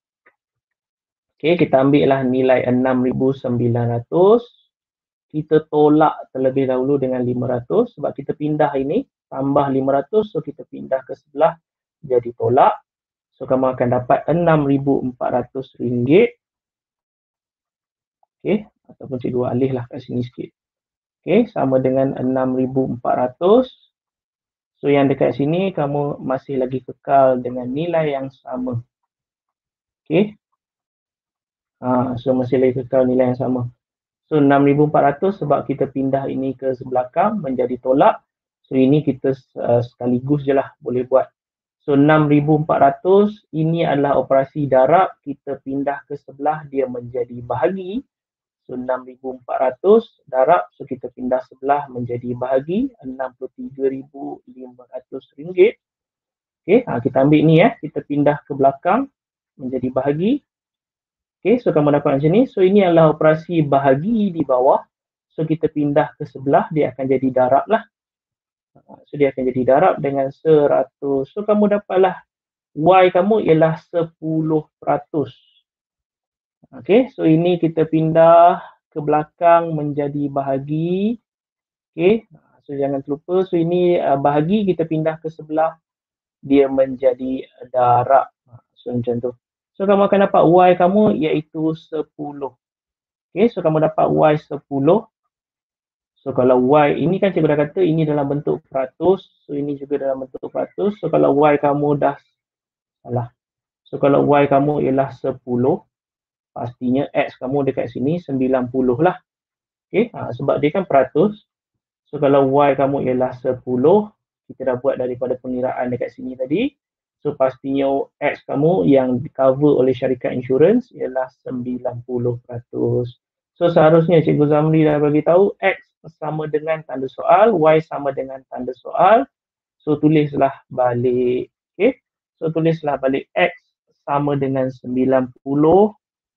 S1: Okey, kita ambil lah nilai enam ribu sembilan ratus. Kita tolak terlebih dahulu dengan lima ratus sebab kita pindah ini tambah lima ratus, so kita pindah ke sebelah jadi tolak. So kamu akan dapat enam ribu empat ratus ringgit. Okey, ataupun cikgu alih lah kat sini sikit. Okey, sama dengan enam ribu empat ratus. So yang dekat sini kamu masih lagi kekal dengan nilai yang sama. Okey. Ha, so masih lagi kekal nilai yang sama. So enam ribu empat ratus sebab kita pindah ini ke sebelakang menjadi tolak. So ini kita uh, sekaligus je lah boleh buat. So enam ribu empat ratus ini adalah operasi darab. Kita pindah ke sebelah dia menjadi bahagi. So enam ribu empat ratus darab, so kita pindah sebelah menjadi bahagi enam puluh tiga ribu lima ratus ringgit. Okey, ha, kita ambil ni ya, kita pindah ke belakang menjadi bahagi. Okey, so kamu dapat macam ni. So ini adalah operasi bahagi di bawah. So kita pindah ke sebelah, dia akan jadi darab lah. So dia akan jadi darab dengan seratus. So kamu dapatlah Y kamu ialah sepuluh peratus. Okey, so ini kita pindah ke belakang menjadi bahagi. Okey, so jangan terlupa. So ini uh, bahagi kita pindah ke sebelah, dia menjadi darab. So macam tu. So kamu akan dapat Y kamu iaitu sepuluh. Okey, so kamu dapat Y sepuluh. So kalau Y ini kan cikgu dah kata ini dalam bentuk peratus. So ini juga dalam bentuk peratus. So kalau Y kamu dah Alah. So kalau Y kamu ialah sepuluh, pastinya X kamu dekat sini sembilan puluh lah. Okay, ha, sebab dia kan peratus. So kalau Y kamu ialah sepuluh, kita dah buat daripada pengiraan dekat sini tadi. So pastinya X kamu yang di cover oleh syarikat insurans ialah sembilan puluh peratus. So seharusnya Cikgu Zamri dah bagi tahu X sama dengan tanda soal, Y sama dengan tanda soal. So tulislah balik. Okay. So tulislah balik X sama dengan sembilan puluh,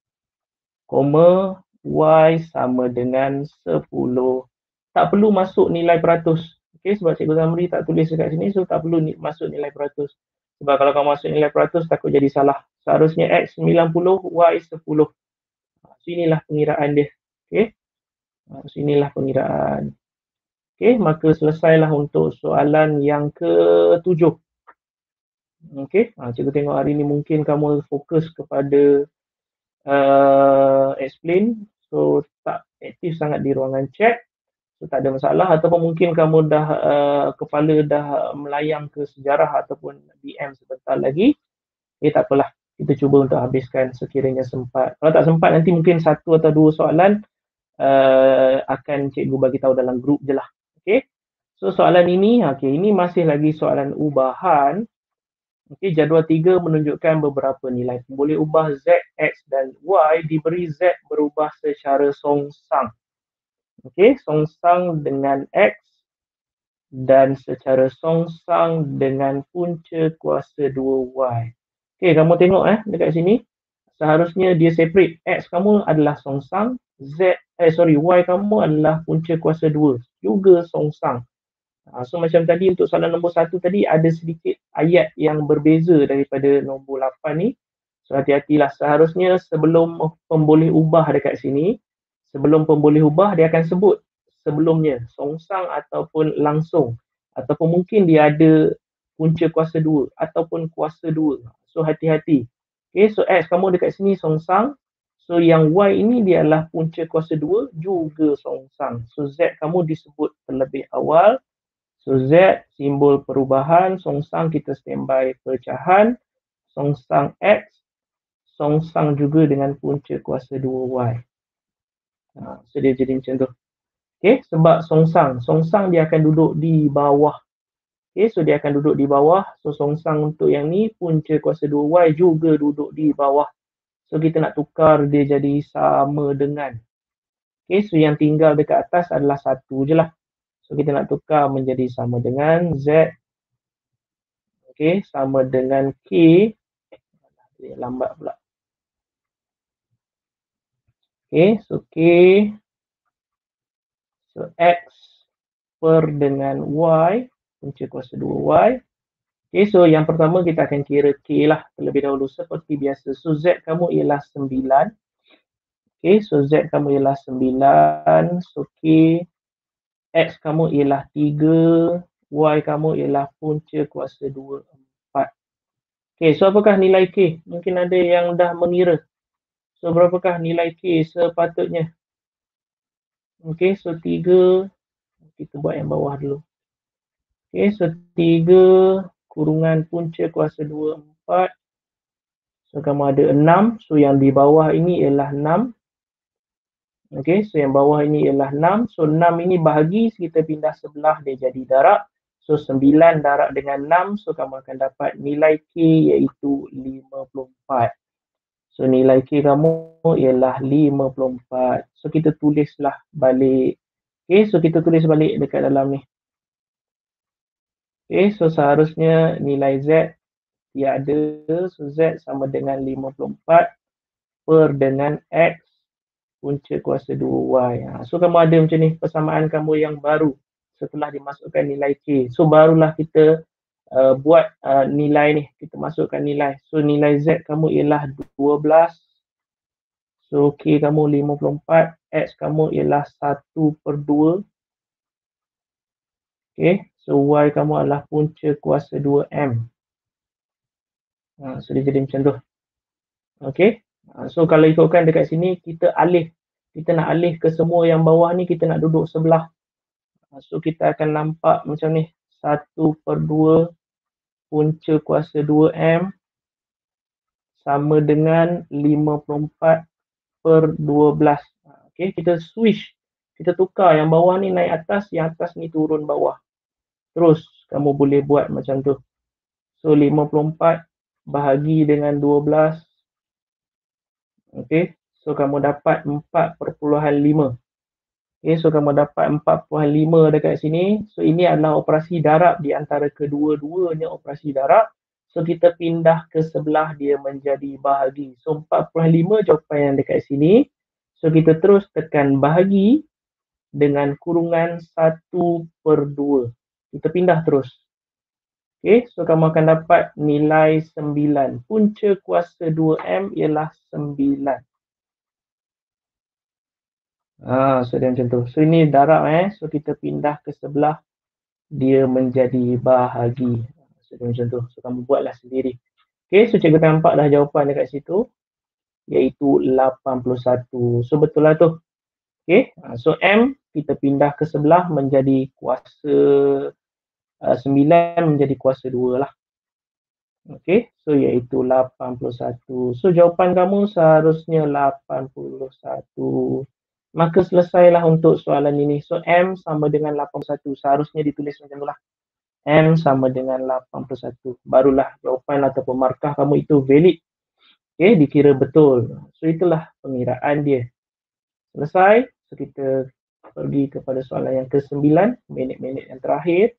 S1: Y sama dengan sepuluh. Tak perlu masuk nilai peratus. Okay, sebab Cikgu Zamri tak tulis dekat sini, so tak perlu ni, masuk nilai peratus. Sebab kalau kamu masuk nilai peratus, takut jadi salah. Seharusnya X sembilan puluh, Y sepuluh. Sinilah pengiraan dia. Okay. Sinilah pengiraan. Okay, maka selesailah untuk soalan yang ketujuh. Okay, ha, cikgu tengok hari ni mungkin kamu fokus kepada uh, explain, so tak aktif sangat di ruangan chat, so tak ada masalah. Ataupun mungkin kamu dah uh, kepala dah melayang ke sejarah ataupun D M sebentar lagi, eh tak apalah, kita cuba untuk habiskan sekiranya sempat. Kalau tak sempat, nanti mungkin satu atau dua soalan uh, akan cikgu bagi tahu dalam grup je lah. Okay, so soalan ini, okay, ini masih lagi soalan ubahan. Okay, jadual tiga menunjukkan beberapa nilai. Boleh ubah Z, X dan Y, diberi Z berubah secara songsang. Okay, songsang dengan X dan secara songsang dengan punca kuasa dua Y. Okay, kamu tengok eh dekat sini. Seharusnya dia separate. X kamu adalah songsang, Z, eh sorry, Y kamu adalah punca kuasa dua. Juga songsang. So macam tadi untuk soalan nombor satu tadi ada sedikit ayat yang berbeza daripada nombor lapan ni. So hati-hatilah, seharusnya sebelum pemboleh ubah dekat sini, sebelum pemboleh ubah dia akan sebut sebelumnya songsang ataupun langsung, ataupun mungkin dia ada punca kuasa dua ataupun kuasa dua. So hati-hati. Okay, so X kamu dekat sini songsang. So yang Y ini dia adalah punca kuasa dua juga songsang. So Z kamu disebut terlebih awal. So Z simbol perubahan, songsang kita standby pecahan, songsang X, songsang juga dengan punca kuasa dua Y. Ha, so dia jadi macam tu. Okay, sebab songsang, songsang dia akan duduk di bawah. Okay, so dia akan duduk di bawah. So songsang untuk yang ni, punca kuasa dua Y juga duduk di bawah. So kita nak tukar dia jadi sama dengan. Okay, so yang tinggal dekat atas adalah satu je lah. So kita nak tukar menjadi sama dengan Z. Okay, sama dengan K. Lambat pula. Okay, so K. So X per dengan Y. Punca kuasa dua Y. Okay, so yang pertama kita akan kira K lah terlebih dahulu seperti biasa. So Z kamu ialah sembilan. Okay, so Z kamu ialah sembilan. So K. X kamu ialah tiga. Y kamu ialah punca kuasa dua, empat. Okay, so apakah nilai K? Mungkin ada yang dah mengira. So berapakah nilai K sepatutnya? Okay, so tiga. Kita buat yang bawah dulu. Okay, so tiga kurungan punca kuasa dua, empat. So kamu ada enam. So yang di bawah ini ialah enam. Okay, so yang bawah ini ialah enam. So enam ini bahagi, kita pindah sebelah dia jadi darab. So sembilan darab dengan enam. So kamu akan dapat nilai K iaitu lima puluh empat. So nilai K kamu ialah lima puluh empat. So kita tulislah balik. Okay, so kita tulis balik dekat dalam ni. Okay, so seharusnya nilai Z tiada. So Z sama dengan lima puluh empat per dengan X punca kuasa dua Y. Ha, so kamu ada macam ni persamaan kamu yang baru setelah dimasukkan nilai K. So barulah kita uh, buat uh, nilai ni. Kita masukkan nilai. So nilai Z kamu ialah dua belas. So K kamu lima puluh empat. X kamu ialah satu per dua. Okay. So Y kamu adalah punca kuasa dua M. Ha, so dia jadi macam tu. Okay. So kalau ikutkan dekat sini, kita alih. Kita nak alih ke semua yang bawah ni, kita nak duduk sebelah. So kita akan nampak macam ni. satu per dua punca kuasa dua M. sama dengan lima puluh empat per dua belas. Okey, kita switch. Kita tukar yang bawah ni naik atas, yang atas ni turun bawah. Terus kamu boleh buat macam tu. So lima puluh empat bahagi dengan dua belas. Okey, so kamu dapat empat perpuluhan lima. Okey, so kamu dapat empat perpuluhan lima dekat sini. So ini adalah operasi darab di antara kedua-duanya operasi darab. So kita pindah ke sebelah dia menjadi bahagi. So empat perpuluhan lima jawapan yang dekat sini. So kita terus tekan bahagi dengan kurungan satu per dua. Kita pindah terus. Okey, so kamu akan dapat nilai sembilan. Punca kuasa dua M ialah sembilan. Ah, so dia macam tu. So ini darab eh. So kita pindah ke sebelah dia menjadi bahagi. So dia macam tu. So kamu buatlah sendiri. Okey, so cikgu nampak dah jawapan dekat situ iaitu lapan puluh satu. So betul lah tu. Okey, so M kita pindah ke sebelah menjadi kuasa uh, sembilan menjadi kuasa dua lah. Okey, so iaitu lapan puluh satu. So jawapan kamu seharusnya lapan puluh satu. Maka selesailah untuk soalan ini. So M sama dengan lapan puluh satu. Seharusnya ditulis macam itulah. M sama dengan lapan puluh satu. Barulah jawapan ataupun markah kamu itu valid. Okey, dikira betul. So itulah pengiraan dia. Selesai. So kita pergi kepada soalan yang ke sembilan, minit-minit yang terakhir.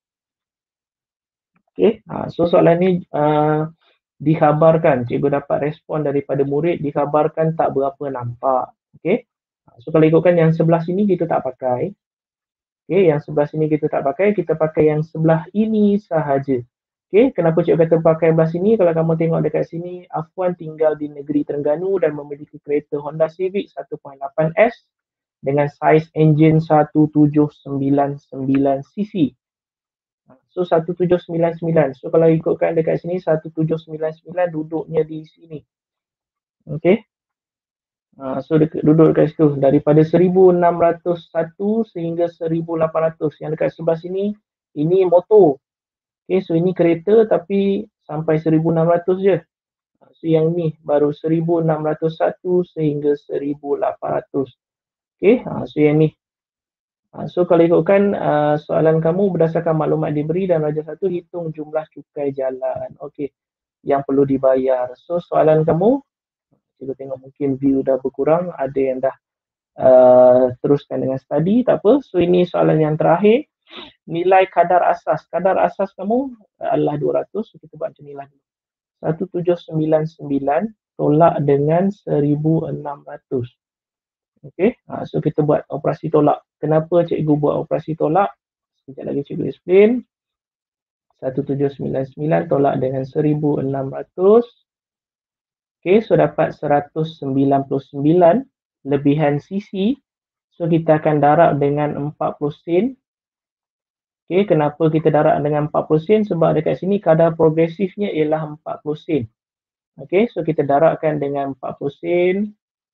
S1: Okey, ha, so soalan ni uh, dikhabarkan, cikgu dapat respon daripada murid, dikhabarkan tak berapa nampak. Okey, so kalau ikutkan yang sebelah sini kita tak pakai. Okey, yang sebelah sini kita tak pakai, kita pakai yang sebelah ini sahaja. Okey, kenapa cikgu kata pakai sebelah sini? Kalau kamu tengok dekat sini, Afwan tinggal di negeri Terengganu dan memiliki kereta Honda Civic satu perpuluhan lapan S dengan saiz enjin satu tujuh sembilan sembilan cc. So satu tujuh sembilan sembilan. So kalau ikutkan dekat sini satu tujuh sembilan sembilan duduknya di sini. Okey. Uh, so dek- duduk dekat situ daripada seribu enam ratus satu sehingga seribu lapan ratus. Yang dekat sebelah sini ini motor. Okey, so ini kereta tapi sampai seribu enam ratus je. So yang ni baru seribu enam ratus satu sehingga seribu lapan ratus. Okey, uh, so yang ni. So kalau ikutkan uh, soalan kamu berdasarkan maklumat diberi dan raja satu hitung jumlah cukai jalan. Okey, yang perlu dibayar. So soalan kamu, kita tengok mungkin view dah berkurang, ada yang dah uh, teruskan dengan study, tak apa. So ini soalan yang terakhir, nilai kadar asas. Kadar asas kamu adalah dua ratus, so kita buat macam ni lah. satu tujuh sembilan sembilan tolak dengan seribu enam ratus. Okey, ha, so kita buat operasi tolak. Kenapa cikgu buat operasi tolak? Sekejap lagi cikgu explain. satu tujuh sembilan sembilan tolak dengan seribu enam ratus. Okey, so dapat seratus sembilan puluh sembilan lebihan cc. So kita akan darab dengan empat puluh sen. Okey, kenapa kita darab dengan empat puluh sen? Sebab dekat sini kadar progresifnya ialah empat puluh sen. Okey, so kita darabkan dengan empat puluh sen.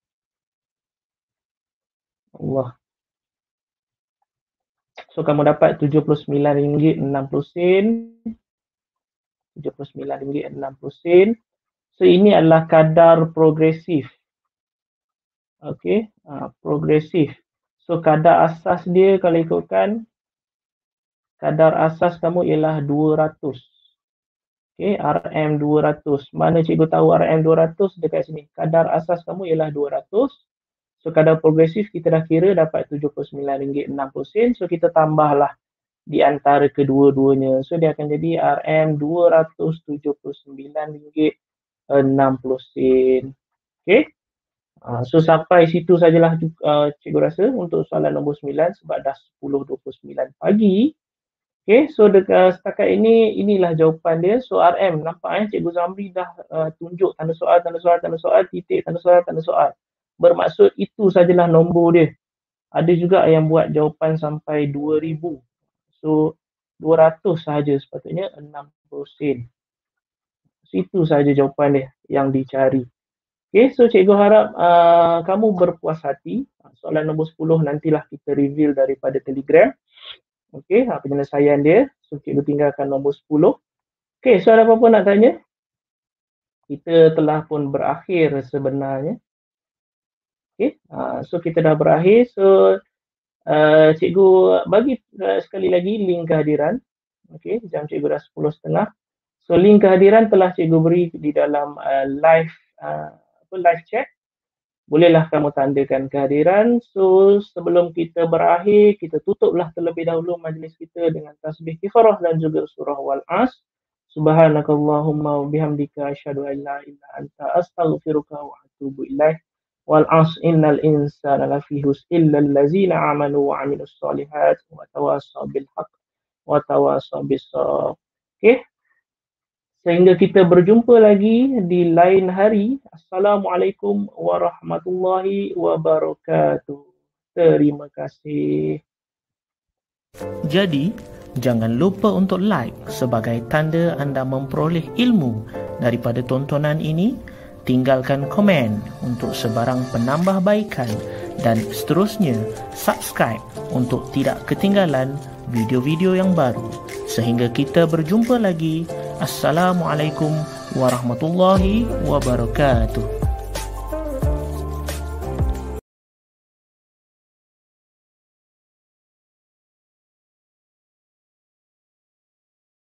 S1: Allah. So kamu dapat tujuh puluh sembilan ringgit enam puluh sen. tujuh puluh sembilan ringgit enam puluh sen. So ini adalah kadar progresif. Okey, uh, progresif. So kadar asas dia kalau ikutkan, kadar asas kamu ialah dua ratus. Okey, R M dua ratus. Mana cikgu tahu R M dua ratus? Dekat sini. Kadar asas kamu ialah dua ratus. So kadar progresif kita dah kira dapat tujuh puluh sembilan ringgit enam puluh sen. So kita tambahlah di antara kedua-duanya. So dia akan jadi R M dua ratus tujuh puluh sembilan ringgit enam puluh sen. Okey. Uh, so sampai situ sajalah uh, cikgu rasa untuk soalan nombor sembilan sebab dah sepuluh dua puluh sembilan pagi. Okey, so dekat setakat ini inilah jawapan dia. So R M nampak eh cikgu Zamri dah uh, tunjuk tanda soal, tanda soal, tanda soal, titik, tanda soal, tanda soal. Bermaksud itu sajalah nombor dia. Ada juga yang buat jawapan sampai dua ribu. So dua ratus sahaja sepatutnya enam puluh sen. So, itu sahaja jawapan dia yang dicari. Okay, so cikgu harap uh, kamu berpuas hati. Soalan nombor sepuluh nantilah kita reveal daripada Telegram. Okay, penyelesaian dia. So cikgu tinggalkan nombor sepuluh. Okay, so ada apa-apa nak tanya? kita telah pun berakhir sebenarnya. Okay, uh, so kita dah berakhir. So uh, cikgu bagi uh, sekali lagi link kehadiran. Okay, jam cikgu dah sepuluh tiga puluh. So link kehadiran telah cikgu beri di dalam uh, live uh, apa live chat. Bolehlah kamu tandakan kehadiran. So sebelum kita berakhir, kita tutuplah terlebih dahulu majlis kita dengan tasbih kifarah dan juga surah Wal-As. Subhanakallahumma wa bihamdika asyhadu an la ilaha illa anta astaghfiruka wa atubu ilaik. Wal-'asr innal insana lafi khusr illa allazina amanu wa 'amilus solihat wa tawassaw bil haqq wa tawassaw bis sabr. Okey. Sehingga kita berjumpa lagi di lain hari. Assalamualaikum warahmatullahi wabarakatuh. Terima kasih.
S3: Jadi, jangan lupa untuk like sebagai tanda anda memperoleh ilmu daripada tontonan ini. Tinggalkan komen untuk sebarang penambahbaikan dan seterusnya subscribe untuk tidak ketinggalan video-video yang baru. Sehingga kita berjumpa lagi. Assalamualaikum warahmatullahi wabarakatuh.